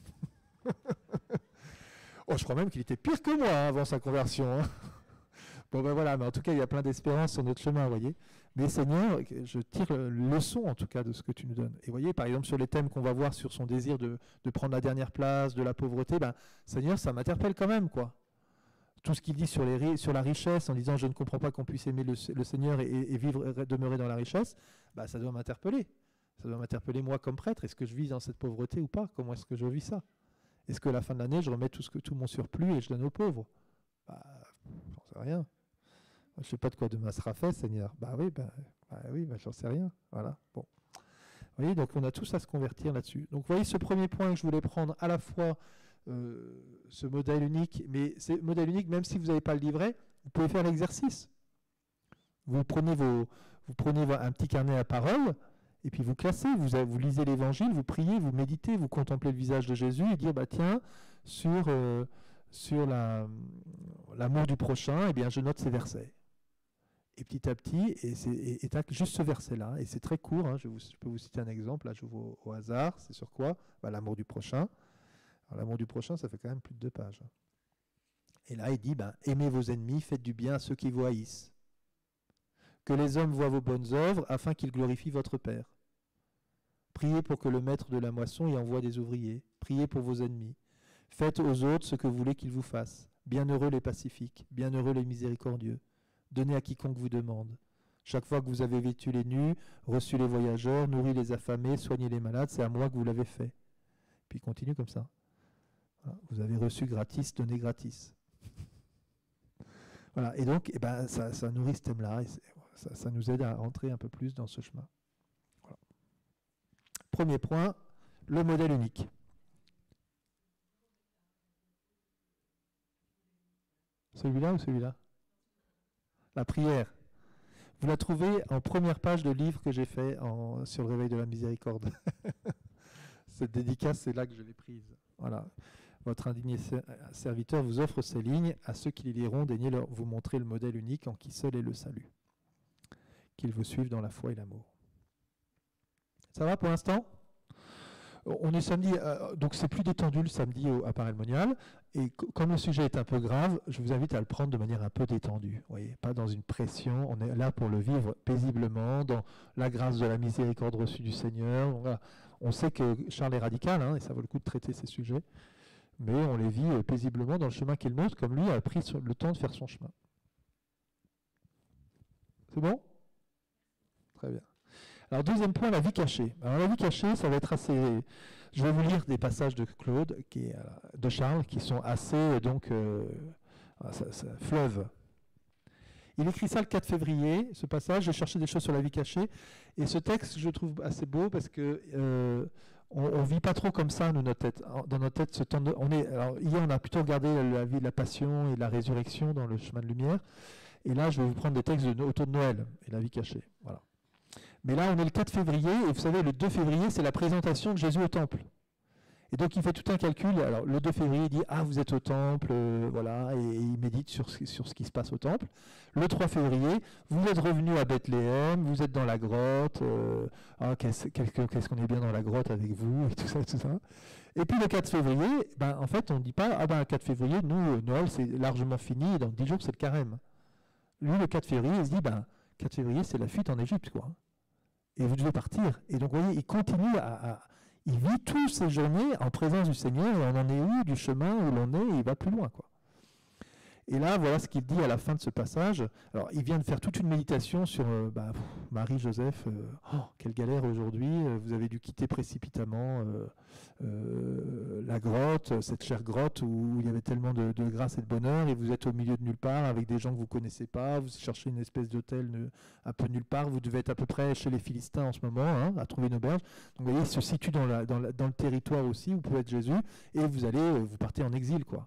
Oh, je crois même qu'il était pire que moi hein, avant sa conversion. Hein. Bon ben voilà, mais en tout cas, il y a plein d'espérance sur notre chemin, vous voyez. Mais Seigneur, je tire leçon en tout cas de ce que tu nous donnes. Et vous voyez, par exemple, sur les thèmes qu'on va voir sur son désir de, de prendre la dernière place, de la pauvreté, ben, Seigneur, ça m'interpelle quand même, quoi. Tout ce qu'il dit sur, les, sur la richesse, en disant je ne comprends pas qu'on puisse aimer le, le Seigneur et, et vivre, et demeurer dans la richesse, ben, ça doit m'interpeller. Ça doit m'interpeller moi comme prêtre. Est-ce que je vis dans cette pauvreté ou pas? Comment est-ce que je vis ça? Est-ce que à la fin de l'année, je remets tout, ce que, tout mon surplus et je donne aux pauvres? Bah, j'en sais rien. Je ne sais pas de quoi demain sera fait, Seigneur. Bah oui, bah, bah oui, bah, j'en sais rien. Voilà. Bon. Vous voyez, donc on a tous à se convertir là-dessus. Donc vous voyez ce premier point que je voulais prendre, à la fois euh, ce modèle unique, mais c'est modèle unique, même si vous n'avez pas le livret, vous pouvez faire l'exercice. Vous prenez vos, vous prenez un petit carnet à parole, et puis vous classez, vous, vous lisez l'évangile, vous priez, vous méditez, vous contemplez le visage de Jésus et dire, bah tiens, sur, euh, sur la, l'amour du prochain, eh bien je note ces versets. Et petit à petit, et tu as juste ce verset-là, et c'est très court, hein, je, vous, je peux vous citer un exemple, là je vous au, au hasard, c'est sur quoi? Bah, l'amour du prochain. Alors, l'amour du prochain, ça fait quand même plus de deux pages. Et là, il dit, bah, aimez vos ennemis, faites du bien à ceux qui vous haïssent. Que les hommes voient vos bonnes œuvres, afin qu'ils glorifient votre Père. Priez pour que le maître de la moisson y envoie des ouvriers. Priez pour vos ennemis. Faites aux autres ce que vous voulez qu'ils vous fassent. Bienheureux les pacifiques, bienheureux les miséricordieux. Donnez à quiconque vous demande. Chaque fois que vous avez vêtu les nus, reçu les voyageurs, nourri les affamés, soigné les malades, c'est à moi que vous l'avez fait. Puis il continue comme ça. Voilà. Vous avez reçu gratis, donnez gratis. Voilà. Et donc, eh ben, ça, ça nourrit ce thème-là, et ça, ça nous aide à rentrer un peu plus dans ce chemin. Voilà. Premier point, le modèle unique. Celui-là ou celui-là? La prière. Vous la trouvez en première page de livre que j'ai fait en, sur le réveil de la miséricorde. Cette dédicace, c'est là que je l'ai prise. Voilà. Votre indigné serviteur vous offre ces lignes. À ceux qui les liront, daignez leur vous montrer le modèle unique en qui seul est le salut. Qu'ils vous suivent dans la foi et l'amour. Ça va pour l'instant ? On est samedi, euh, donc c'est plus détendu le samedi au, à Paray-le-Monial. Et comme le sujet est un peu grave, je vous invite à le prendre de manière un peu détendue. Vous voyez, pas dans une pression. On est là pour le vivre paisiblement, dans la grâce de la miséricorde reçue du Seigneur. On, voilà. On sait que Charles est radical, hein, et ça vaut le coup de traiter ces sujets. Mais on les vit euh, paisiblement dans le chemin qui est le nôtre, comme lui a pris le temps de faire son chemin. C'est bon ? Très bien. Alors, deuxième point, la vie cachée. Alors, la vie cachée, ça va être assez... Je vais vous lire des passages de Claude, qui est, de Charles, qui sont assez, donc, euh, ça, ça, fleuve. Il écrit ça le quatre février, ce passage, j'ai cherché des choses sur la vie cachée, et ce texte, je trouve assez beau, parce que euh, on ne vit pas trop comme ça, nous, notre tête. Dans notre tête, ce temps de, on est, alors, hier, on a plutôt regardé la vie de la passion et de la résurrection dans le chemin de lumière, et là, je vais vous prendre des textes de, autour de Noël, et la vie cachée, voilà. Mais là, on est le quatre février, et vous savez, le deux février, c'est la présentation de Jésus au temple. Et donc, il fait tout un calcul. Alors, le deux février, il dit « Ah, vous êtes au temple, euh, voilà », et, et il médite sur, sur ce qui se passe au temple. Le trois février, vous êtes revenu à Bethléem, vous êtes dans la grotte, euh, ah, qu'est-ce, qu'est-ce qu'on est bien dans la grotte avec vous, et tout ça, tout ça. Et puis, le quatre février, ben, en fait, on ne dit pas « Ah, ben, le quatre février, nous, Noël, c'est largement fini, et dans dix jours, c'est le carême ». Lui, le quatre février, il se dit « Ben, quatre février, c'est la fuite en Égypte, quoi ». Et vous devez partir. Et donc, vous voyez, il continue à, à... Il vit tous ses journées en présence du Seigneur, et on en est où du chemin où l'on est, et il va plus loin, quoi. Et là, voilà ce qu'il dit à la fin de ce passage. Alors, il vient de faire toute une méditation sur euh, bah, pff, Marie, Joseph. Euh, oh, quelle galère aujourd'hui. Euh, vous avez dû quitter précipitamment euh, euh, la grotte, cette chère grotte où il y avait tellement de, de grâce et de bonheur, et vous êtes au milieu de nulle part avec des gens que vous ne connaissez pas. Vous cherchez une espèce d'hôtel ne, un peu nulle part. Vous devez être à peu près chez les Philistins en ce moment, hein, à trouver une auberge. Donc, vous voyez, il se situe dans, la, dans, la, dans le territoire aussi où peut être Jésus, et vous allez, vous partez en exil, quoi.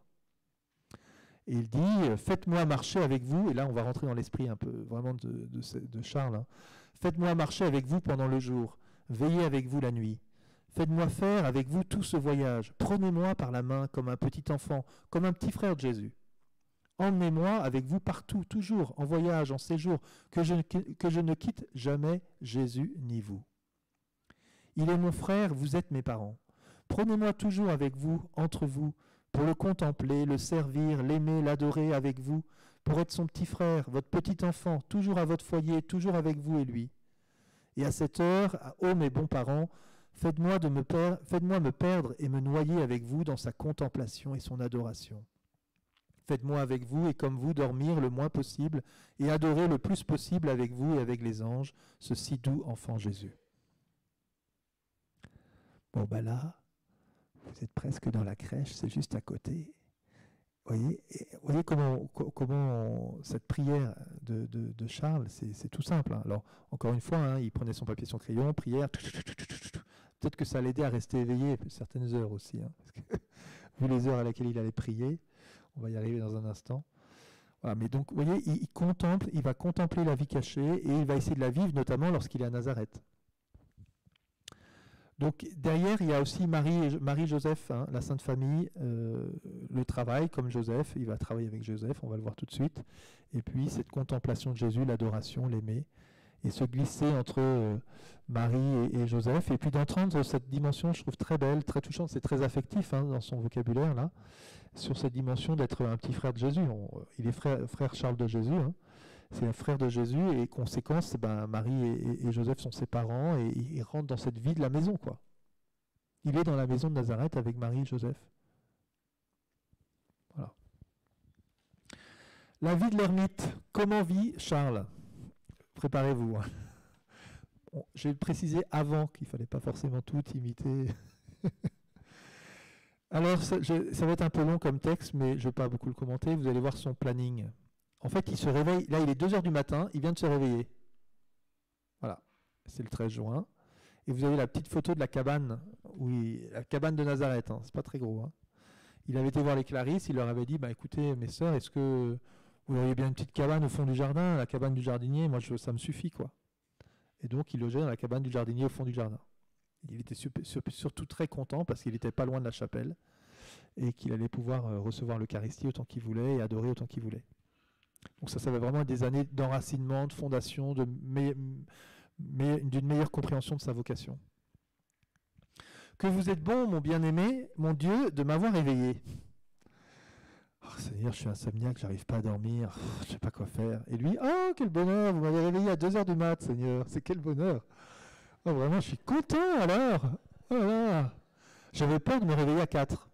Et il dit, faites-moi marcher avec vous, et là on va rentrer dans l'esprit un peu vraiment de, de, de Charles, hein. Faites-moi marcher avec vous pendant le jour, veillez avec vous la nuit. Faites-moi faire avec vous tout ce voyage, prenez-moi par la main comme un petit enfant, comme un petit frère de Jésus. Emmenez-moi avec vous partout, toujours, en voyage, en séjour, que je, que je ne quitte jamais Jésus ni vous. Il est mon frère, vous êtes mes parents. Prenez-moi toujours avec vous, entre vous, pour le contempler, le servir, l'aimer, l'adorer avec vous, pour être son petit frère, votre petit enfant, toujours à votre foyer, toujours avec vous et lui. Et à cette heure, ô mes bons parents, faites-moi de me per- faites-moi me perdre et me noyer avec vous dans sa contemplation et son adoration. Faites-moi avec vous et comme vous dormir le moins possible et adorer le plus possible avec vous et avec les anges, ce si doux enfant Jésus. Bon, ben là, vous êtes presque dans la crèche, c'est juste à côté. Vous voyez, et vous voyez comment, comment on, cette prière de, de, de Charles, c'est, c'est tout simple, hein. Alors, encore une fois, hein, il prenait son papier, son crayon, prière. Peut-être que ça l'aidait à rester éveillé certaines heures aussi, hein, parce que, vu les heures à laquelle il allait prier, on va y arriver dans un instant. Voilà, mais donc, vous voyez, il, il contemple, il va contempler la vie cachée et il va essayer de la vivre, notamment lorsqu'il est à Nazareth. Donc derrière, il y a aussi Marie, Marie-Joseph, hein, la Sainte Famille, euh, le travail comme Joseph, il va travailler avec Joseph, on va le voir tout de suite. Et puis cette contemplation de Jésus, l'adoration, l'aimer, et se glisser entre euh, Marie et, et Joseph. Et puis d'entendre cette dimension, je trouve très belle, très touchante, c'est très affectif, hein, dans son vocabulaire là, sur cette dimension d'être un petit frère de Jésus. On, il est frère, frère Charles de Jésus, hein. C'est un frère de Jésus et conséquence, ben, Marie et, et Joseph sont ses parents et ils rentrent dans cette vie de la maison, quoi. Il est dans la maison de Nazareth avec Marie et Joseph. Voilà. La vie de l'ermite. Comment vit Charles? Préparez-vous. Bon, j'ai précisé avant qu'il ne fallait pas forcément tout imiter. Alors, ça, je, ça va être un peu long comme texte, mais je ne vais pas beaucoup le commenter. Vous allez voir son planning. En fait, il se réveille, là il est deux heures du matin, il vient de se réveiller. Voilà, c'est le treize juin. Et vous avez la petite photo de la cabane, où il, la cabane de Nazareth, hein, c'est pas très gros, hein. Il avait été voir les Clarisses, il leur avait dit, bah, écoutez mes sœurs, est-ce que vous auriez bien une petite cabane au fond du jardin, la cabane du jardinier, moi je, ça me suffit, quoi. Et donc il logeait dans la cabane du jardinier au fond du jardin. Il était sur, sur, surtout très content parce qu'il n'était pas loin de la chapelle. et qu'il allait pouvoir euh, recevoir l'Eucharistie autant qu'il voulait et adorer autant qu'il voulait. Donc ça, ça va vraiment être des années d'enracinement, de fondation, de me- me- d'une meilleure compréhension de sa vocation. Que vous êtes bon, mon bien-aimé, mon Dieu, de m'avoir éveillé. Oh, Seigneur, je suis insomniaque, j'arrive pas à dormir, je sais pas quoi faire. Et lui, oh, quel bonheur, vous m'avez réveillé à deux heures du mat, Seigneur, c'est quel bonheur. Oh, vraiment, je suis content alors. Oh là, j'avais peur de me réveiller à quatre.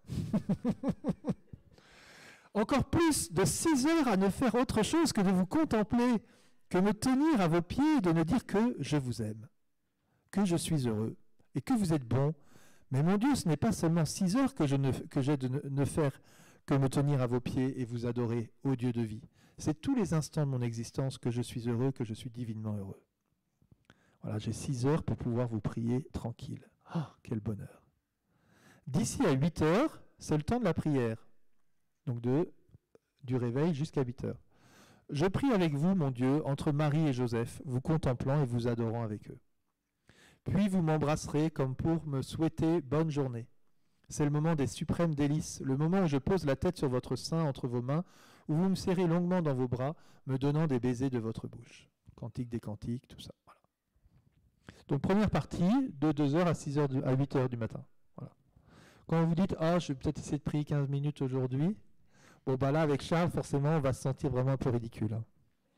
Encore plus de six heures à ne faire autre chose que de vous contempler, que me tenir à vos pieds et de me dire que je vous aime, que je suis heureux et que vous êtes bon. Mais mon Dieu, ce n'est pas seulement six heures que, je ne, que j'ai de ne, ne faire que me tenir à vos pieds et vous adorer, ô Dieu de vie. C'est tous les instants de mon existence que je suis heureux, que je suis divinement heureux. Voilà, j'ai six heures pour pouvoir vous prier tranquille. Oh, quel bonheur. D'ici à huit heures, c'est le temps de la prière. Donc de, du réveil jusqu'à huit heures. Je prie avec vous, mon Dieu, entre Marie et Joseph, vous contemplant et vous adorant avec eux. Puis vous m'embrasserez comme pour me souhaiter bonne journée. C'est le moment des suprêmes délices, le moment où je pose la tête sur votre sein entre vos mains, où vous me serrez longuement dans vos bras, me donnant des baisers de votre bouche. Cantique des cantiques, tout ça. Voilà. Donc première partie, de deux heures à six heures à huit heures du matin. Voilà. Quand vous dites « Ah, je vais peut-être essayer de prier quinze minutes aujourd'hui », bon bah là, avec Charles, forcément, on va se sentir vraiment un peu ridicule. Hein.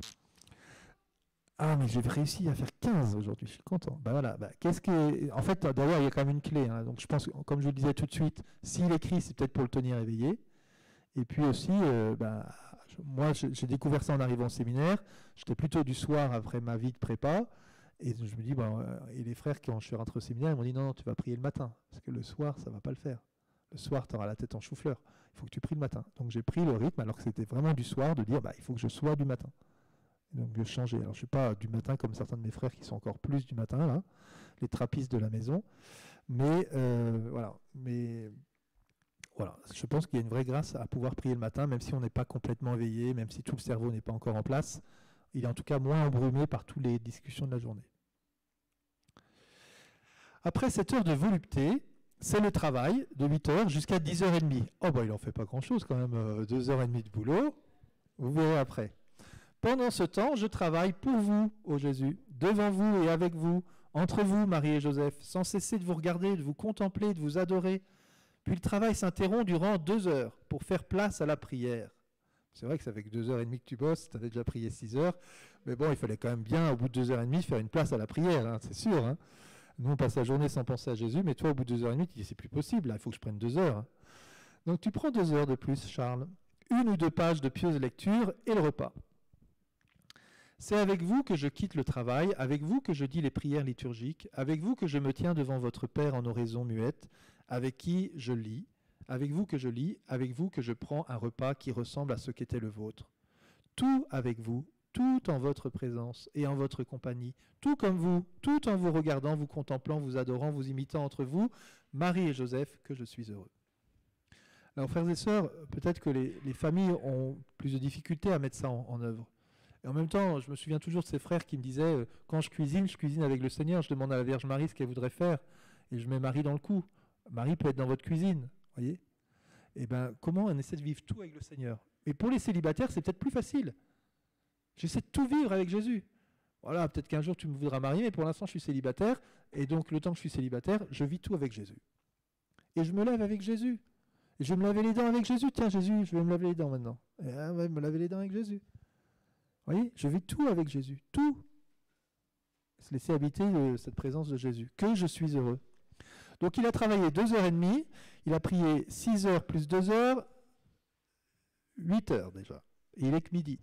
Ah, mais j'ai réussi à faire quinze aujourd'hui, je suis content. Bah voilà, bah, qu'est-ce que... En fait, d'ailleurs, il y a quand même une clé. Hein. Donc je pense, comme je le disais tout de suite, s'il écrit, c'est peut-être pour le tenir éveillé. Et puis aussi, euh, bah, je, moi, j'ai découvert ça en arrivant au séminaire. J'étais plutôt du soir après ma vie de prépa. Et je me dis, bah, euh, et les frères, quand je suis rentré au séminaire, ils m'ont dit, non, non, tu vas prier le matin. Parce que le soir, ça ne va pas le faire. Le soir, tu auras la tête en chou-fleur. Il faut que tu pries le matin. Donc j'ai pris le rythme, alors que c'était vraiment du soir, de dire, bah, il faut que je sois du matin. Donc de changer. Alors je ne suis pas du matin comme certains de mes frères qui sont encore plus du matin, là, les trappistes de la maison. Mais euh, voilà. Mais voilà. Je pense qu'il y a une vraie grâce à pouvoir prier le matin, même si on n'est pas complètement éveillé, même si tout le cerveau n'est pas encore en place. Il est en tout cas moins embrumé par toutes les discussions de la journée. Après cette heure de volupté, c'est le travail de huit heures jusqu'à dix heures trente. Oh bah il n'en fait pas grand-chose quand même, euh, deux heures trente de boulot. Vous verrez après. Pendant ce temps, je travaille pour vous, ô Jésus, devant vous et avec vous, entre vous, Marie et Joseph, sans cesser de vous regarder, de vous contempler, de vous adorer. Puis le travail s'interrompt durant deux heures pour faire place à la prière. C'est vrai que ça fait que deux heures et demie que tu bosses, tu avais déjà prié six heures, mais bon, il fallait quand même bien, au bout de deux heures et demie, faire une place à la prière, hein, c'est sûr. Hein. Nous, on passe la journée sans penser à Jésus, mais toi, au bout de deux heures et demie, tu dis, c'est plus possible, là, il faut que je prenne deux heures. Hein. Donc tu prends deux heures de plus, Charles, une ou deux pages de pieuse lecture et le repas. C'est avec vous que je quitte le travail, avec vous que je dis les prières liturgiques, avec vous que je me tiens devant votre Père en oraison muette, avec qui je lis, avec vous que je lis, avec vous que je prends un repas qui ressemble à ce qu'était le vôtre. Tout avec vous, tout en votre présence et en votre compagnie, tout comme vous, tout en vous regardant, vous contemplant, vous adorant, vous imitant entre vous, Marie et Joseph, que je suis heureux. Alors frères et sœurs, peut-être que les, les familles ont plus de difficultés à mettre ça en, en œuvre. Et en même temps, je me souviens toujours de ces frères qui me disaient euh, « Quand je cuisine, je cuisine avec le Seigneur, je demande à la Vierge Marie ce qu'elle voudrait faire, et je mets Marie dans le coup. Marie peut être dans votre cuisine, voyez. Et bien, comment on essaie de vivre tout avec le Seigneur? Et pour les célibataires, c'est peut-être plus facile. J'essaie de tout vivre avec Jésus. Voilà, peut-être qu'un jour tu me voudras marier, mais pour l'instant, je suis célibataire, et donc le temps que je suis célibataire, je vis tout avec Jésus. Et je me lève avec Jésus. Et je vais me laver les dents avec Jésus. Tiens, Jésus, je vais me laver les dents maintenant. Et ah, ouais, me laver les dents avec Jésus. Vous voyez, je vis tout avec Jésus, tout. Se laisser habiter de cette présence de Jésus, que je suis heureux. Donc il a travaillé deux heures et demie, il a prié six heures plus deux heures, huit heures déjà. Et il est que midi.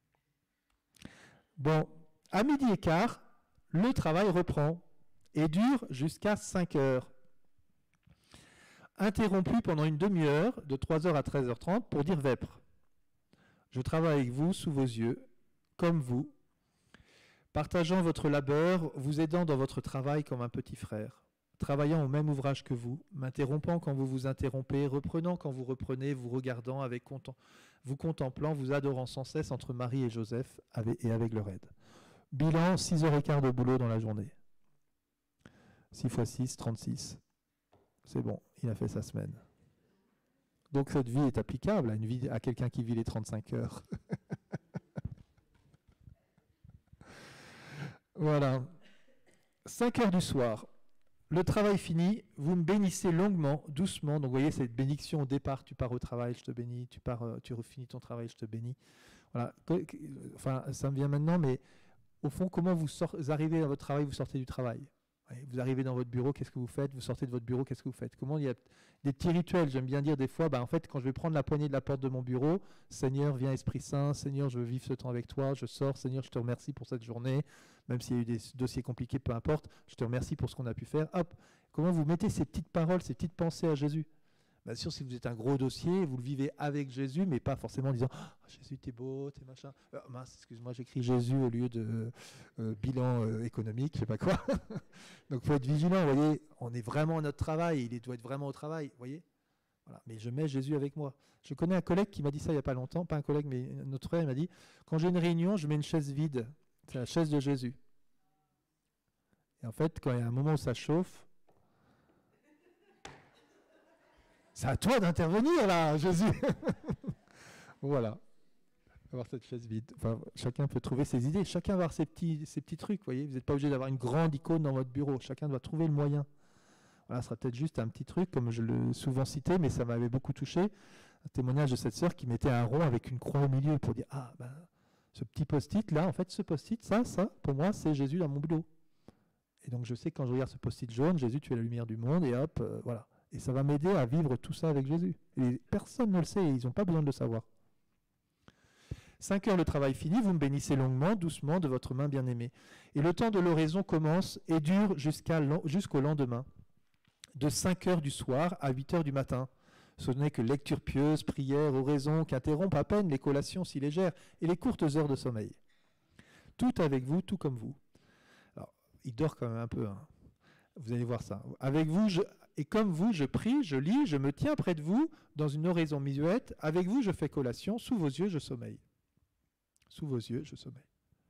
Bon, à midi et quart, le travail reprend et dure jusqu'à cinq heures. Interrompu pendant une demi-heure, de trois heures à treize heures trente, pour dire vêpres. Je travaille avec vous sous vos yeux, comme vous, partageant votre labeur, vous aidant dans votre travail comme un petit frère, travaillant au même ouvrage que vous, m'interrompant quand vous vous interrompez, reprenant quand vous reprenez, vous regardant, avec content, vous contemplant, vous adorant sans cesse entre Marie et Joseph avec, et avec leur aide. Bilan, six heures quinze de boulot dans la journée. six fois six, trente-six. C'est bon, il a fait sa semaine. Donc cette vie est applicable à, une vie, à quelqu'un qui vit les trente-cinq heures. Voilà. cinq heures du soir. Le travail fini, vous me bénissez longuement, doucement. Donc vous voyez cette bénédiction au départ, tu pars au travail, je te bénis, tu pars, euh, tu refinis ton travail, je te bénis. Voilà. Enfin, ça me vient maintenant, mais au fond, comment vous, sort, vous arrivez à votre travail, vous sortez du travail. Vous arrivez dans votre bureau, qu'est-ce que vous faites? Vous sortez de votre bureau, qu'est-ce que vous faites? Comment il y a des petits rituels, j'aime bien dire des fois, bah, en fait, quand je vais prendre la poignée de la porte de mon bureau, Seigneur, viens Esprit Saint, Seigneur, je veux vivre ce temps avec toi, je sors, Seigneur, je te remercie pour cette journée, même s'il y a eu des dossiers compliqués, peu importe, je te remercie pour ce qu'on a pu faire. Hop, comment vous mettez ces petites paroles, ces petites pensées à Jésus? Bien sûr, si vous êtes un gros dossier, vous le vivez avec Jésus, mais pas forcément en disant oh, Jésus, t'es beau, t'es machin. Euh, mince, excuse-moi, j'écris Jésus au lieu de euh, bilan euh, économique, je sais pas quoi. Donc, il faut être vigilant, vous voyez. On est vraiment à notre travail, il doit être vraiment au travail, vous voyez. Voilà. Mais je mets Jésus avec moi. Je connais un collègue qui m'a dit ça il n'y a pas longtemps, pas un collègue, mais notre frère, il m'a dit quand j'ai une réunion, je mets une chaise vide. C'est la chaise de Jésus. Et en fait, quand il y a un moment où ça chauffe, c'est à toi d'intervenir là, Jésus. Voilà. Avoir cette chaise vide. Enfin, chacun peut trouver ses idées. Chacun va avoir ses petits, ses petits trucs. Voyez, vous n'êtes pas obligé d'avoir une grande icône dans votre bureau. Chacun doit trouver le moyen. Voilà, ce sera peut-être juste un petit truc, comme je l'ai souvent cité, mais ça m'avait beaucoup touché. Un témoignage de cette sœur qui mettait un rond avec une croix au milieu pour dire ah ben ce petit post-it là, en fait, ce post-it, ça, ça, pour moi, c'est Jésus dans mon boulot. Et donc je sais que quand je regarde ce post-it jaune, Jésus, tu es la lumière du monde, et hop, euh, voilà. Et ça va m'aider à vivre tout ça avec Jésus. Et personne ne le sait, et ils n'ont pas besoin de le savoir. Cinq heures le travail fini, vous me bénissez longuement, doucement, de votre main bien-aimée. Et le temps de l'oraison commence et dure jusqu'à, jusqu'au lendemain, de cinq heures du soir à huit heures du matin. Ce n'est que lecture pieuse, prière, oraison, qu'interrompent à peine les collations si légères et les courtes heures de sommeil. Tout avec vous, tout comme vous. Alors, il dort quand même un peu, hein. Vous allez voir ça. Avec vous, je... Et comme vous, je prie, je lis, je me tiens près de vous dans une oraison muette. Avec vous, je fais collation. Sous vos yeux, je sommeille. Sous vos yeux, je sommeille.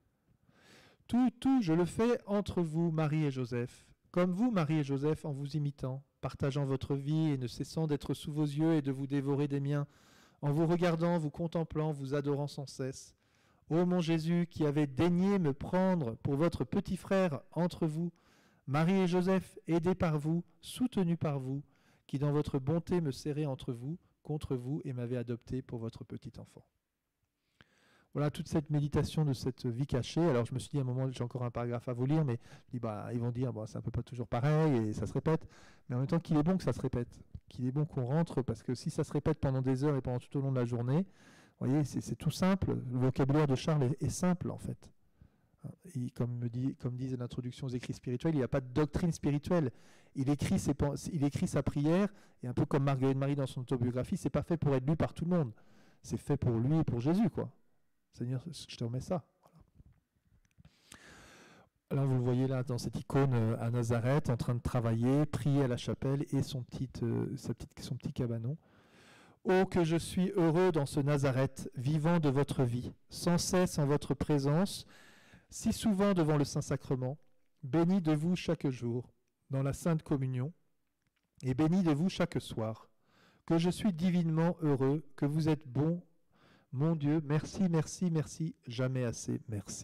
Tout, tout, je le fais entre vous, Marie et Joseph. Comme vous, Marie et Joseph, en vous imitant, partageant votre vie et ne cessant d'être sous vos yeux et de vous dévorer des miens, en vous regardant, vous contemplant, vous adorant sans cesse. Ô mon Jésus, qui avez daigné me prendre pour votre petit frère entre vous, Marie et Joseph, aidés par vous, soutenus par vous, qui dans votre bonté me serrez entre vous, contre vous, et m'avez adopté pour votre petit enfant. Voilà toute cette méditation de cette vie cachée. Alors je me suis dit à un moment, j'ai encore un paragraphe à vous lire, mais je dis, bah, ils vont dire, bon, c'est un peu pas toujours pareil, et ça se répète. Mais en même temps, qu'il est bon que ça se répète, qu'il est bon qu'on rentre, parce que si ça se répète pendant des heures et pendant tout au long de la journée, vous voyez, c'est tout simple. Le vocabulaire de Charles est, est simple, en fait. Et comme, me dit, comme disent l'introduction aux écrits spirituels, il n'y a pas de doctrine spirituelle. Il écrit, ses, il écrit sa prière, et un peu comme Marguerite Marie dans son autobiographie, c'est pas fait pour être lu par tout le monde. C'est fait pour lui et pour Jésus, quoi. Seigneur, je te remets ça. Voilà. Là, vous le voyez là dans cette icône à Nazareth, en train de travailler, prier à la chapelle et son petit, euh, sa petite, son petit cabanon. Oh, que je suis heureux dans ce Nazareth, vivant de votre vie, sans cesse en votre présence, si souvent devant le Saint-Sacrement, béni de vous chaque jour, dans la Sainte Communion, et béni de vous chaque soir, que je suis divinement heureux, que vous êtes bon, mon Dieu, merci, merci, merci, jamais assez, merci.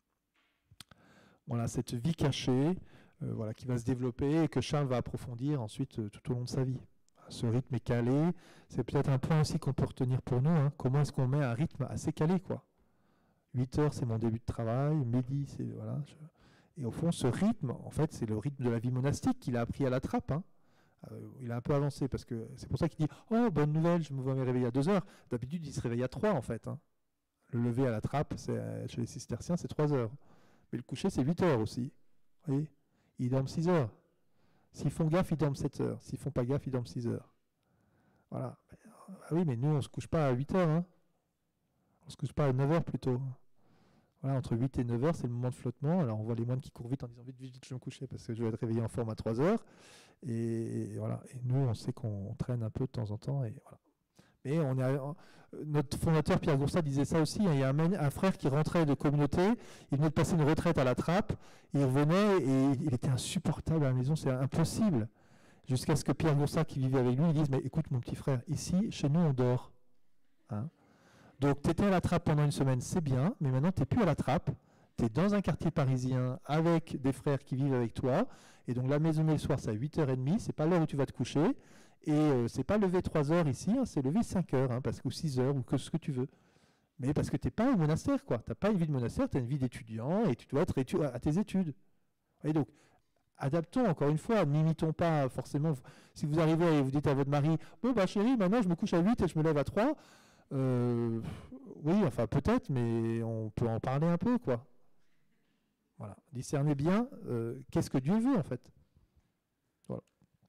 Voilà, cette vie cachée, euh, voilà, qui va se développer et que Charles va approfondir ensuite euh, tout au long de sa vie. Ce rythme est calé, c'est peut-être un point aussi qu'on peut retenir pour nous, hein. Comment est-ce qu'on met un rythme assez calé, quoi. huit heures, c'est mon début de travail, midi, c'est... Voilà. Je... Et au fond, ce rythme, en fait, c'est le rythme de la vie monastique qu'il a appris à la trappe, hein. Euh, il a un peu avancé, parce que c'est pour ça qu'il dit « Oh, bonne nouvelle, je me vois me réveiller à deux heures ». D'habitude, il se réveille à trois, en fait, hein. Le lever à la trappe, c'est, chez les cisterciens, c'est trois heures. Mais le coucher, c'est huit heures aussi. Vous voyez, ils dorment six heures. S'ils font gaffe, ils dorment sept heures. S'ils font pas gaffe, ils dorment six heures. Voilà. Ah oui, mais nous, on ne se couche pas à huit heures. Hein. On ne se couche pas à neuf heures plutôt. Voilà, entre huit et neuf heures, c'est le moment de flottement. Alors, on voit les moines qui courent vite en disant vite, vite, vite, je vais me coucher parce que je vais être réveillé en forme à trois heures. Et, et voilà. Et nous, on sait qu'on traîne un peu de temps en temps. Et voilà. Mais on est, notre fondateur Pierre Goursat disait ça aussi, hein, il y a un, un frère qui rentrait de communauté, il venait de passer une retraite à la trappe, il revenait et il était insupportable à la maison, c'est impossible. Jusqu'à ce que Pierre Goursat, qui vivait avec lui, il dise, mais écoute mon petit frère, ici, chez nous, on dort. Hein? Donc tu étais à la trappe pendant une semaine, c'est bien, mais maintenant tu n'es plus à la trappe, tu es dans un quartier parisien avec des frères qui vivent avec toi, et donc la maisonnée le soir c'est à huit heures trente, c'est pas l'heure où tu vas te coucher, et euh, c'est pas lever trois heures ici, hein, c'est lever cinq heures, hein, parce que, ou six heures, ou que ce que tu veux. Mais parce que tu n'es pas au monastère, quoi. Tu n'as pas une vie de monastère, tu as une vie d'étudiant, et tu dois être étu- à tes études. Et donc, adaptons encore une fois, n'imitons pas forcément. Si vous arrivez et vous dites à votre mari, bon bah chérie, maintenant je me couche à huit et je me lève à trois, euh, oui, enfin peut-être, mais on peut en parler un peu, quoi. Voilà. Discernez bien euh, qu'est-ce que Dieu veut, en fait. Voilà.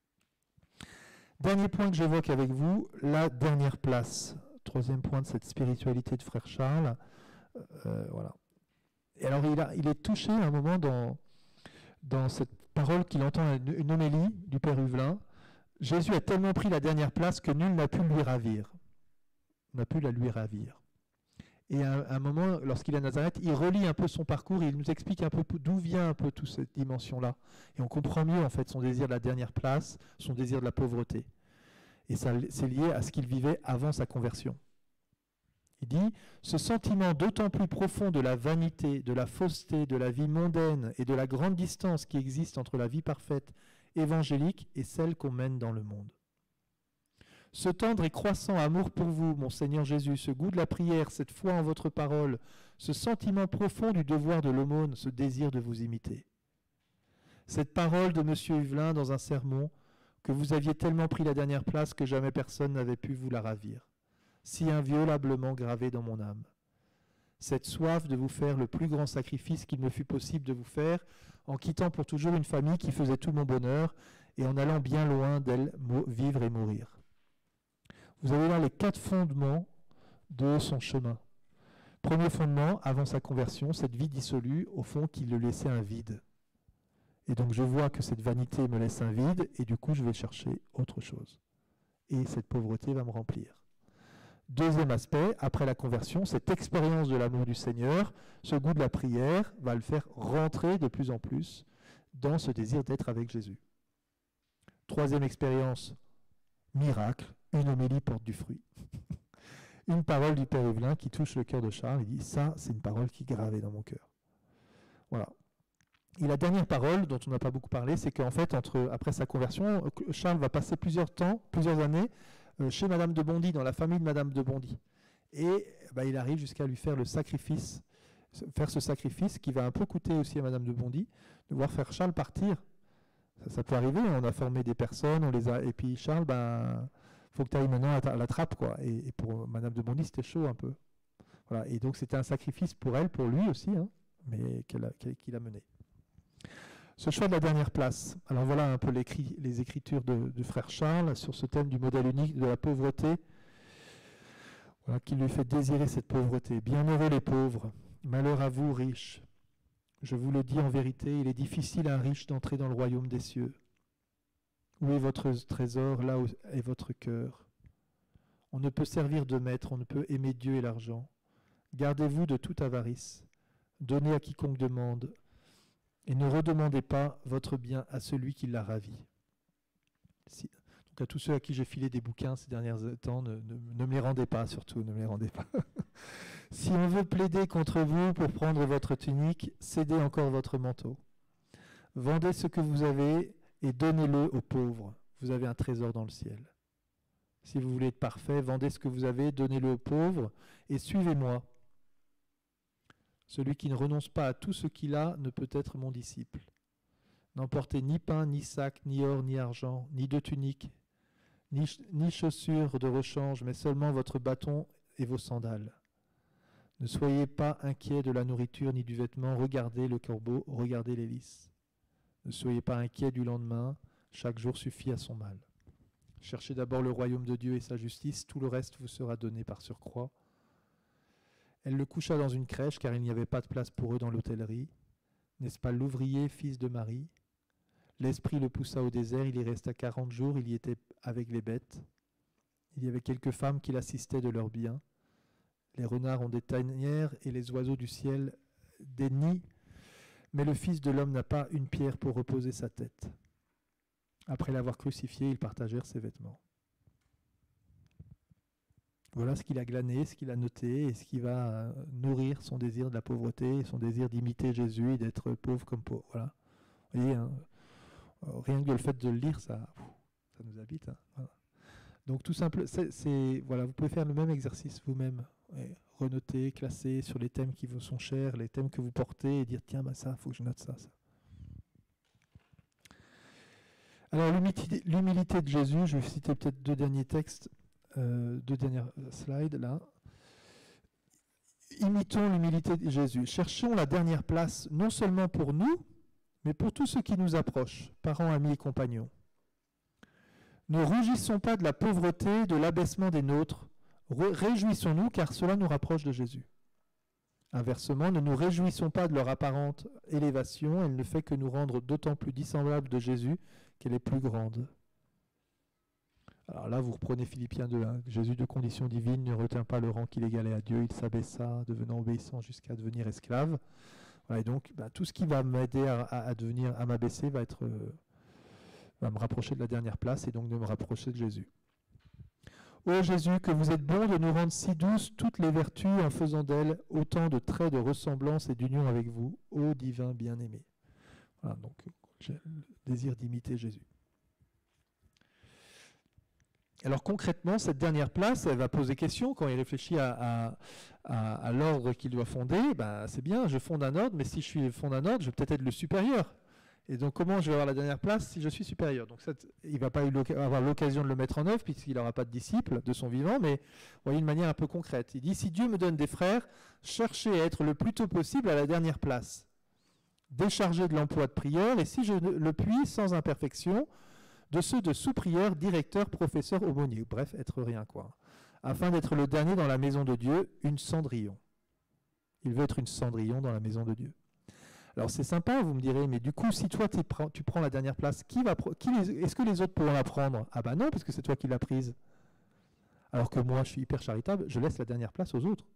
Dernier point que j'évoque avec vous, la dernière place. Troisième point de cette spiritualité de Frère Charles. Euh, voilà. Et alors, il, a, il est touché à un moment dans, dans cette parole qu'il entend, une, une homélie du Père Huvelin. Jésus a tellement pris la dernière place que nul n'a pu lui ravir. N'a pu la lui ravir. Et à, à un moment, lorsqu'il est à Nazareth, il relie un peu son parcours et il nous explique un peu d'où vient un peu toute cette dimension-là. Et on comprend mieux, en fait, son désir de la dernière place, son désir de la pauvreté. Et ça, c'est lié à ce qu'il vivait avant sa conversion. Il dit, ce sentiment d'autant plus profond de la vanité, de la fausseté, de la vie mondaine et de la grande distance qui existe entre la vie parfaite évangélique et celle qu'on mène dans le monde. Ce tendre et croissant amour pour vous, mon Seigneur Jésus, ce goût de la prière, cette foi en votre parole, ce sentiment profond du devoir de l'aumône, ce désir de vous imiter. Cette parole de M. Huvelin dans un sermon, que vous aviez tellement pris la dernière place que jamais personne n'avait pu vous la ravir, si inviolablement gravée dans mon âme. Cette soif de vous faire le plus grand sacrifice qu'il me fut possible de vous faire, en quittant pour toujours une famille qui faisait tout mon bonheur, et en allant bien loin d'elle vivre et mourir. Vous avez là les quatre fondements de son chemin. Premier fondement, avant sa conversion, cette vie dissolue, au fond, qui le laissait un vide. Et donc je vois que cette vanité me laisse un vide, et du coup je vais chercher autre chose. Et cette pauvreté va me remplir. Deuxième aspect, après la conversion, cette expérience de l'amour du Seigneur, ce goût de la prière, va le faire rentrer de plus en plus dans ce désir d'être avec Jésus. Troisième expérience, miracle, une homélie porte du fruit. Une parole du Père Huvelin qui touche le cœur de Charles. Il dit, ça, c'est une parole qui est gravée dans mon cœur. Voilà. Et la dernière parole, dont on n'a pas beaucoup parlé, c'est qu'en fait, entre, après sa conversion, Charles va passer plusieurs temps, plusieurs années, euh, chez Madame de Bondy, dans la famille de Madame de Bondy. Et bah, il arrive jusqu'à lui faire le sacrifice, faire ce sacrifice qui va un peu coûter aussi à Madame de Bondy, de voir faire Charles partir. Ça, ça peut arriver, on a formé des personnes, on les a, et puis Charles, ben, faut que tu ailles maintenant à la trappe, quoi. Et, et pour Madame de Bondy, c'était chaud un peu. Voilà. Et donc c'était un sacrifice pour elle, pour lui aussi, hein, mais qu'elle a, qu'il a mené. Ce choix de la dernière place. Alors voilà un peu l'écrit, les écritures de, de Frère Charles sur ce thème du modèle unique de la pauvreté, voilà, qui lui fait désirer cette pauvreté. Bienheureux les pauvres, malheur à vous riches. Je vous le dis en vérité, il est difficile à un riche d'entrer dans le royaume des cieux. Où est votre trésor, là où est votre cœur. On ne peut servir de maître, on ne peut aimer Dieu et l'argent. Gardez-vous de toute avarice. Donnez à quiconque demande. Et ne redemandez pas votre bien à celui qui l'a ravi. Si, donc à tous ceux à qui j'ai filé des bouquins ces derniers temps, ne, ne, ne me les rendez pas, surtout, ne me les rendez pas. Si on veut plaider contre vous pour prendre votre tunique, cédez encore votre manteau. Vendez ce que vous avez et donnez-le aux pauvres. Vous avez un trésor dans le ciel. Si vous voulez être parfait, vendez ce que vous avez, donnez-le aux pauvres et suivez-moi. Celui qui ne renonce pas à tout ce qu'il a ne peut être mon disciple. N'emportez ni pain, ni sac, ni or, ni argent, ni de tunique, ni, ch ni chaussures de rechange, mais seulement votre bâton et vos sandales. Ne soyez pas inquiets de la nourriture ni du vêtement. Regardez le corbeau, regardez les lys. Ne soyez pas inquiets du lendemain. Chaque jour suffit à son mal. Cherchez d'abord le royaume de Dieu et sa justice. Tout le reste vous sera donné par surcroît. Elle le coucha dans une crèche, car il n'y avait pas de place pour eux dans l'hôtellerie. N'est-ce pas l'ouvrier, fils de Marie? L'esprit le poussa au désert, il y resta quarante jours, il y était avec les bêtes. Il y avait quelques femmes qui l'assistaient de leurs biens. Les renards ont des tanières et les oiseaux du ciel des nids, mais le Fils de l'homme n'a pas une pierre pour reposer sa tête. Après l'avoir crucifié, ils partagèrent ses vêtements. Voilà ce qu'il a glané, ce qu'il a noté, et ce qui va nourrir son désir de la pauvreté, son désir d'imiter Jésus et d'être pauvre comme pauvre. Voilà. Vous voyez, hein, rien que le fait de le lire, ça, ça nous habite. Hein, voilà. Donc tout simple, c'est, c'est, voilà, vous pouvez faire le même exercice vous-même. Ouais, renoter, classer sur les thèmes qui vous sont chers, les thèmes que vous portez, et dire tiens, bah, ça, il faut que je note ça, ça. Alors l'humilité, l'humilité de Jésus, je vais citer peut-être deux derniers textes. Euh, deux dernières slides là. Imitons l'humilité de Jésus. Cherchons la dernière place, non seulement pour nous, mais pour tous ceux qui nous approchent, parents, amis et compagnons. Ne rougissons pas de la pauvreté, de l'abaissement des nôtres. Réjouissons-nous, car cela nous rapproche de Jésus. Inversement, ne nous réjouissons pas de leur apparente élévation, elle ne fait que nous rendre d'autant plus dissemblables de Jésus qu'elle est plus grande. Alors là, vous reprenez Philippiens deux, hein. Jésus de condition divine ne retint pas le rang qu'il égalait à Dieu, il s'abaissa, devenant obéissant jusqu'à devenir esclave. Voilà, et donc, bah, tout ce qui va m'aider à, à, à devenir, à m'abaisser, va être, euh, va me rapprocher de la dernière place et donc de me rapprocher de Jésus. Ô Jésus, que vous êtes bon de nous rendre si douces toutes les vertus en faisant d'elles autant de traits de ressemblance et d'union avec vous, ô divin bien-aimé. Voilà, donc j'ai le désir d'imiter Jésus. Alors concrètement, cette dernière place, elle va poser question quand il réfléchit à, à, à, à l'ordre qu'il doit fonder. Ben, c'est bien, je fonde un ordre, mais si je suis fonde un ordre, je vais peut-être être le supérieur. Et donc comment je vais avoir la dernière place si je suis supérieur? Donc ça, il ne va pas avoir l'occasion de le mettre en œuvre puisqu'il n'aura pas de disciples de son vivant, mais vous voyez, une manière un peu concrète. Il dit, si Dieu me donne des frères, cherchez à être le plus tôt possible à la dernière place, déchargé de l'emploi de prieur, et si je le puis, sans imperfection, de ceux de sous-prieurs, directeurs, professeurs, aumôniers, bref, être rien quoi, afin d'être le dernier dans la maison de Dieu, une Cendrillon. Il veut être une Cendrillon dans la maison de Dieu. Alors c'est sympa, vous me direz, mais du coup, si toi tu prends, tu prends la dernière place, qui va, qui les, est-ce que les autres pourront la prendre? Ah bah non, parce que c'est toi qui l'as prise. Alors que moi, je suis hyper charitable, je laisse la dernière place aux autres.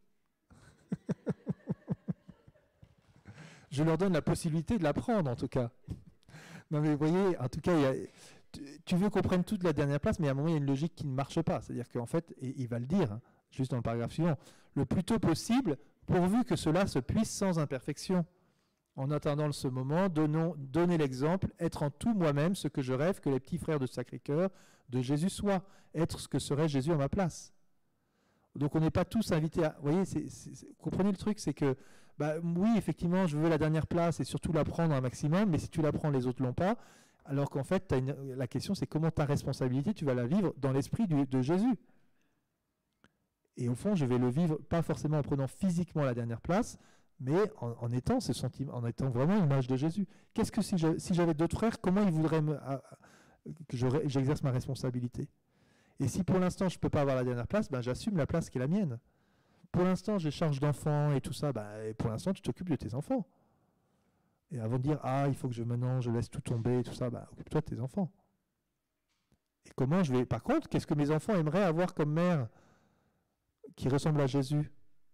Je leur donne la possibilité de la prendre, en tout cas. Non mais vous voyez, en tout cas, il y a... tu veux qu'on prenne toute la dernière place, mais à un moment, il y a une logique qui ne marche pas. C'est-à-dire qu'en fait, et il va le dire, hein, juste dans le paragraphe suivant, le plus tôt possible, pourvu que cela se puisse sans imperfection. En attendant ce moment, donnons, donnez l'exemple, être en tout moi-même ce que je rêve que les petits frères de Sacré-Cœur de Jésus soient, être ce que serait Jésus à ma place. Donc on n'est pas tous invités à... Vous voyez, c'est, c'est, c'est, comprenez le truc, c'est que, bah, oui, effectivement, je veux la dernière place et surtout la prendre un maximum, mais si tu la prends, les autres ne l'ont pas. Alors qu'en fait, t'as une, la question, c'est comment ta responsabilité, tu vas la vivre dans l'esprit du, de Jésus. Et au fond, je vais le vivre, pas forcément en prenant physiquement la dernière place, mais en, en étant ce sentiment, en étant vraiment l'image de Jésus. Qu'est-ce que si, je, si j'avais d'autres frères, comment ils voudraient me, à, que j'exerce ma responsabilité? Et si pour l'instant, je ne peux pas avoir la dernière place, ben, j'assume la place qui est la mienne. Pour l'instant, j'ai charge d'enfants et tout ça, ben, et pour l'instant, tu t'occupes de tes enfants. Et avant de dire, ah, il faut que je maintenant, je laisse tout tomber et tout ça, ben, occupe-toi de tes enfants. Et comment je vais... Par contre, qu'est-ce que mes enfants aimeraient avoir comme mère qui ressemble à Jésus?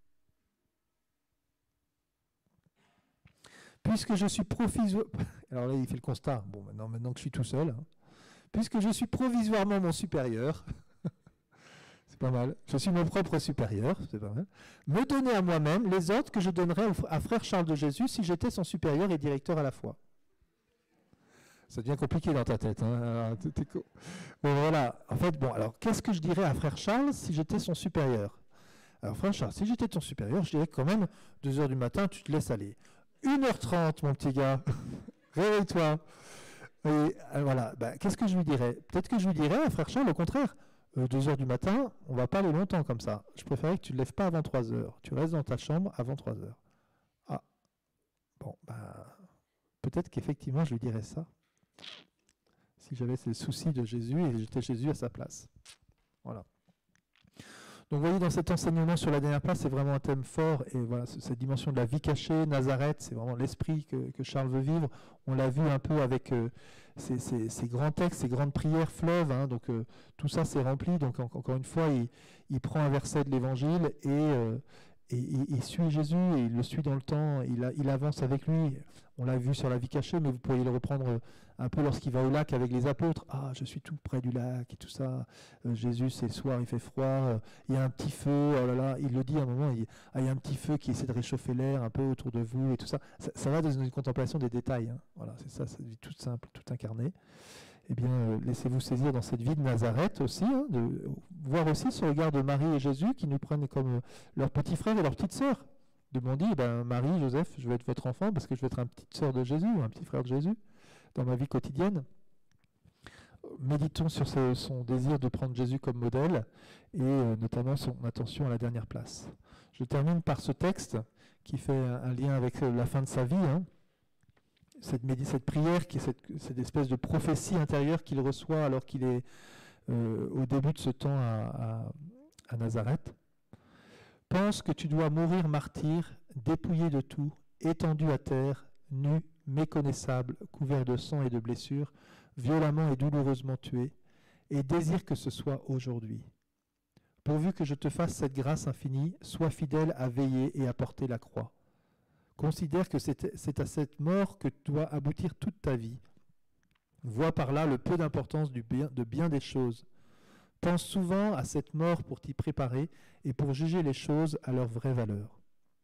Puisque je suis provisoire... Alors là, il fait le constat. Bon, maintenant, maintenant que je suis tout seul. Hein. Puisque je suis provisoirement mon supérieur, c'est pas mal, je suis mon propre supérieur, c'est pas mal, me donner à moi-même les ordres que je donnerais à frère Charles de Jésus si j'étais son supérieur et directeur à la fois. Ça devient compliqué dans ta tête. Hein. Alors, bon, voilà. En fait, bon, alors, qu'est-ce que je dirais à frère Charles si j'étais son supérieur? Alors, frère Charles, si j'étais ton supérieur, je dirais quand même, deux heures du matin, tu te laisses aller. une heure trente, mon petit gars. Réveille-toi. Et euh, voilà. Bah, qu'est-ce que je lui dirais? Peut-être que je lui dirais à frère Charles, au contraire, euh, deux heures du matin, on ne va pas aller longtemps comme ça. Je préférais que tu ne te lèves pas avant trois heures. Tu restes dans ta chambre avant trois heures. Ah. Bon, bah, peut-être qu'effectivement, je lui dirais ça. Si j'avais ces soucis de Jésus et j'étais Jésus à sa place. Voilà. Donc vous voyez, dans cet enseignement sur la dernière place, c'est vraiment un thème fort, et voilà, cette dimension de la vie cachée, Nazareth, c'est vraiment l'esprit que, que Charles veut vivre. On l'a vu un peu avec euh, ces, ces, ces grands textes, ces grandes prières fleuves, hein, donc euh, tout ça c'est rempli, donc en, encore une fois, il, il prend un verset de l'Évangile et, euh, et il suit Jésus, et il le suit dans le temps, il, a, il avance avec lui. On l'a vu sur la vie cachée, mais vous pourriez le reprendre un peu lorsqu'il va au lac avec les apôtres. Ah, je suis tout près du lac et tout ça. Euh, Jésus, c'est le soir, il fait froid, euh, il y a un petit feu, oh là là, il le dit à un moment, il, ah, il y a un petit feu qui essaie de réchauffer l'air un peu autour de vous et tout ça. Ça, ça va dans une contemplation des détails. Hein. Voilà, c'est ça, cette vie toute simple, toute incarnée. Eh bien, euh, laissez-vous saisir dans cette vie de Nazareth aussi, hein, de voir aussi ce regard de Marie et Jésus qui nous prennent comme euh, leurs petits frères et leurs petites sœurs. Demandez, eh ben, Marie, Joseph, je vais être votre enfant parce que je vais être une petite sœur de Jésus ou un petit frère de Jésus dans ma vie quotidienne. Méditons sur ce, son désir de prendre Jésus comme modèle et euh, notamment son attention à la dernière place. Je termine par ce texte qui fait un, un lien avec euh, la fin de sa vie. Hein. Cette, cette prière, qui est cette, cette espèce de prophétie intérieure qu'il reçoit alors qu'il est euh, au début de ce temps à, à, à Nazareth. Pense que tu dois mourir martyr, dépouillé de tout, étendu à terre, nu, méconnaissable, couvert de sang et de blessures, violemment et douloureusement tué, et désire que ce soit aujourd'hui. Pourvu que je te fasse cette grâce infinie, sois fidèle à veiller et à porter la croix. Considère que c'est à cette mort que doit aboutir toute ta vie. Vois par là le peu d'importance du bien, de bien des choses. Pense souvent à cette mort pour t'y préparer et pour juger les choses à leur vraie valeur.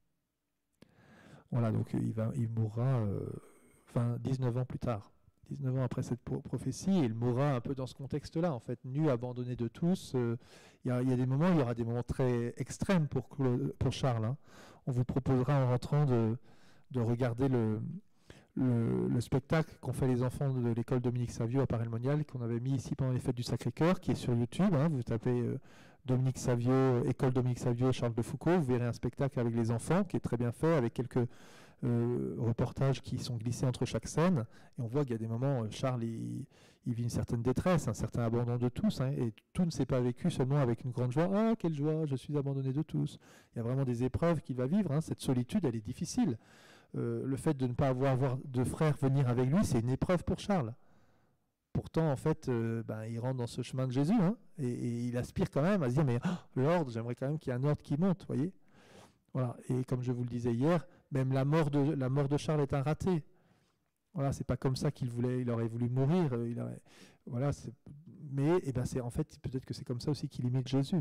Voilà, donc il, va, il mourra euh, enfin, dix-neuf ans plus tard, dix-neuf ans après cette prophétie, et il mourra un peu dans ce contexte-là, en fait, nu, abandonné de tous. Euh, il, y a, il y a des moments, il y aura des moments très extrêmes pour, pour Charles. Hein. On vous proposera en rentrant de, de regarder le... Le, le spectacle qu'ont fait les enfants de l'école Dominique Savio à Paray-le-Monial, qu'on avait mis ici pendant les fêtes du Sacré-Cœur, qui est sur YouTube. Hein, vous tapez euh, Dominique Savio, école Dominique Savio, Charles de Foucault, vous verrez un spectacle avec les enfants qui est très bien fait, avec quelques euh, reportages qui sont glissés entre chaque scène. Et on voit qu'il y a des moments où Charles il, il vit une certaine détresse, un certain abandon de tous, hein, et tout ne s'est pas vécu seulement avec une grande joie. Ah, quelle joie, je suis abandonné de tous. Il y a vraiment des épreuves qu'il va vivre. Hein, cette solitude, elle est difficile. Euh, le fait de ne pas avoir, avoir de frères venir avec lui, c'est une épreuve pour Charles. Pourtant, en fait, euh, ben, il rentre dans ce chemin de Jésus, hein, et, et il aspire quand même à se dire, mais oh, l'ordre, j'aimerais quand même qu'il y ait un ordre qui monte, voyez. Voilà. Et comme je vous le disais hier, même la mort de, la mort de Charles est un raté. Voilà, c'est pas comme ça qu'il voulait, il aurait voulu mourir. Il aurait, voilà, mais eh ben, c'est en fait, peut-être que c'est comme ça aussi qu'il imite Jésus.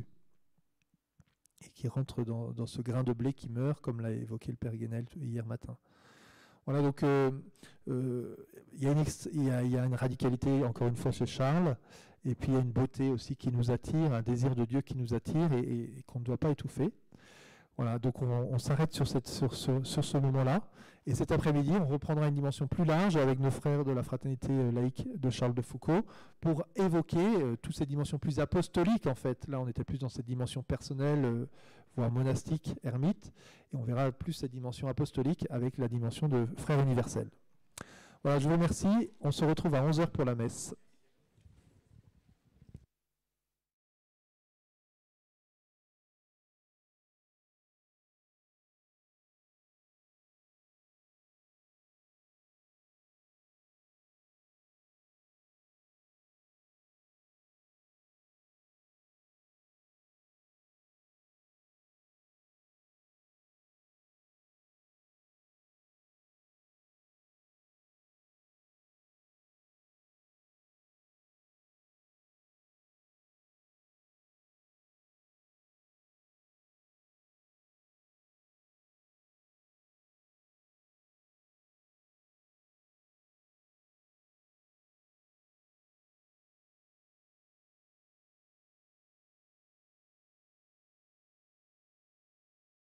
Et qui rentre dans, dans ce grain de blé qui meurt, comme l'a évoqué le Père Guénel hier matin. Voilà, donc euh, euh, il y, y, y a une radicalité, encore une fois, chez Charles, et puis il y a une beauté aussi qui nous attire, un désir de Dieu qui nous attire et, et, et qu'on ne doit pas étouffer. Voilà, donc on, on s'arrête sur, cette, sur, sur, sur ce moment-là, et cet après-midi, on reprendra une dimension plus large avec nos frères de la fraternité laïque de Charles de Foucault pour évoquer euh, toutes ces dimensions plus apostoliques, en fait. Là, on était plus dans cette dimension personnelle, euh, voire monastique, ermite, et on verra plus cette dimension apostolique avec la dimension de frère universel. Voilà, je vous remercie. On se retrouve à onze heures pour la messe.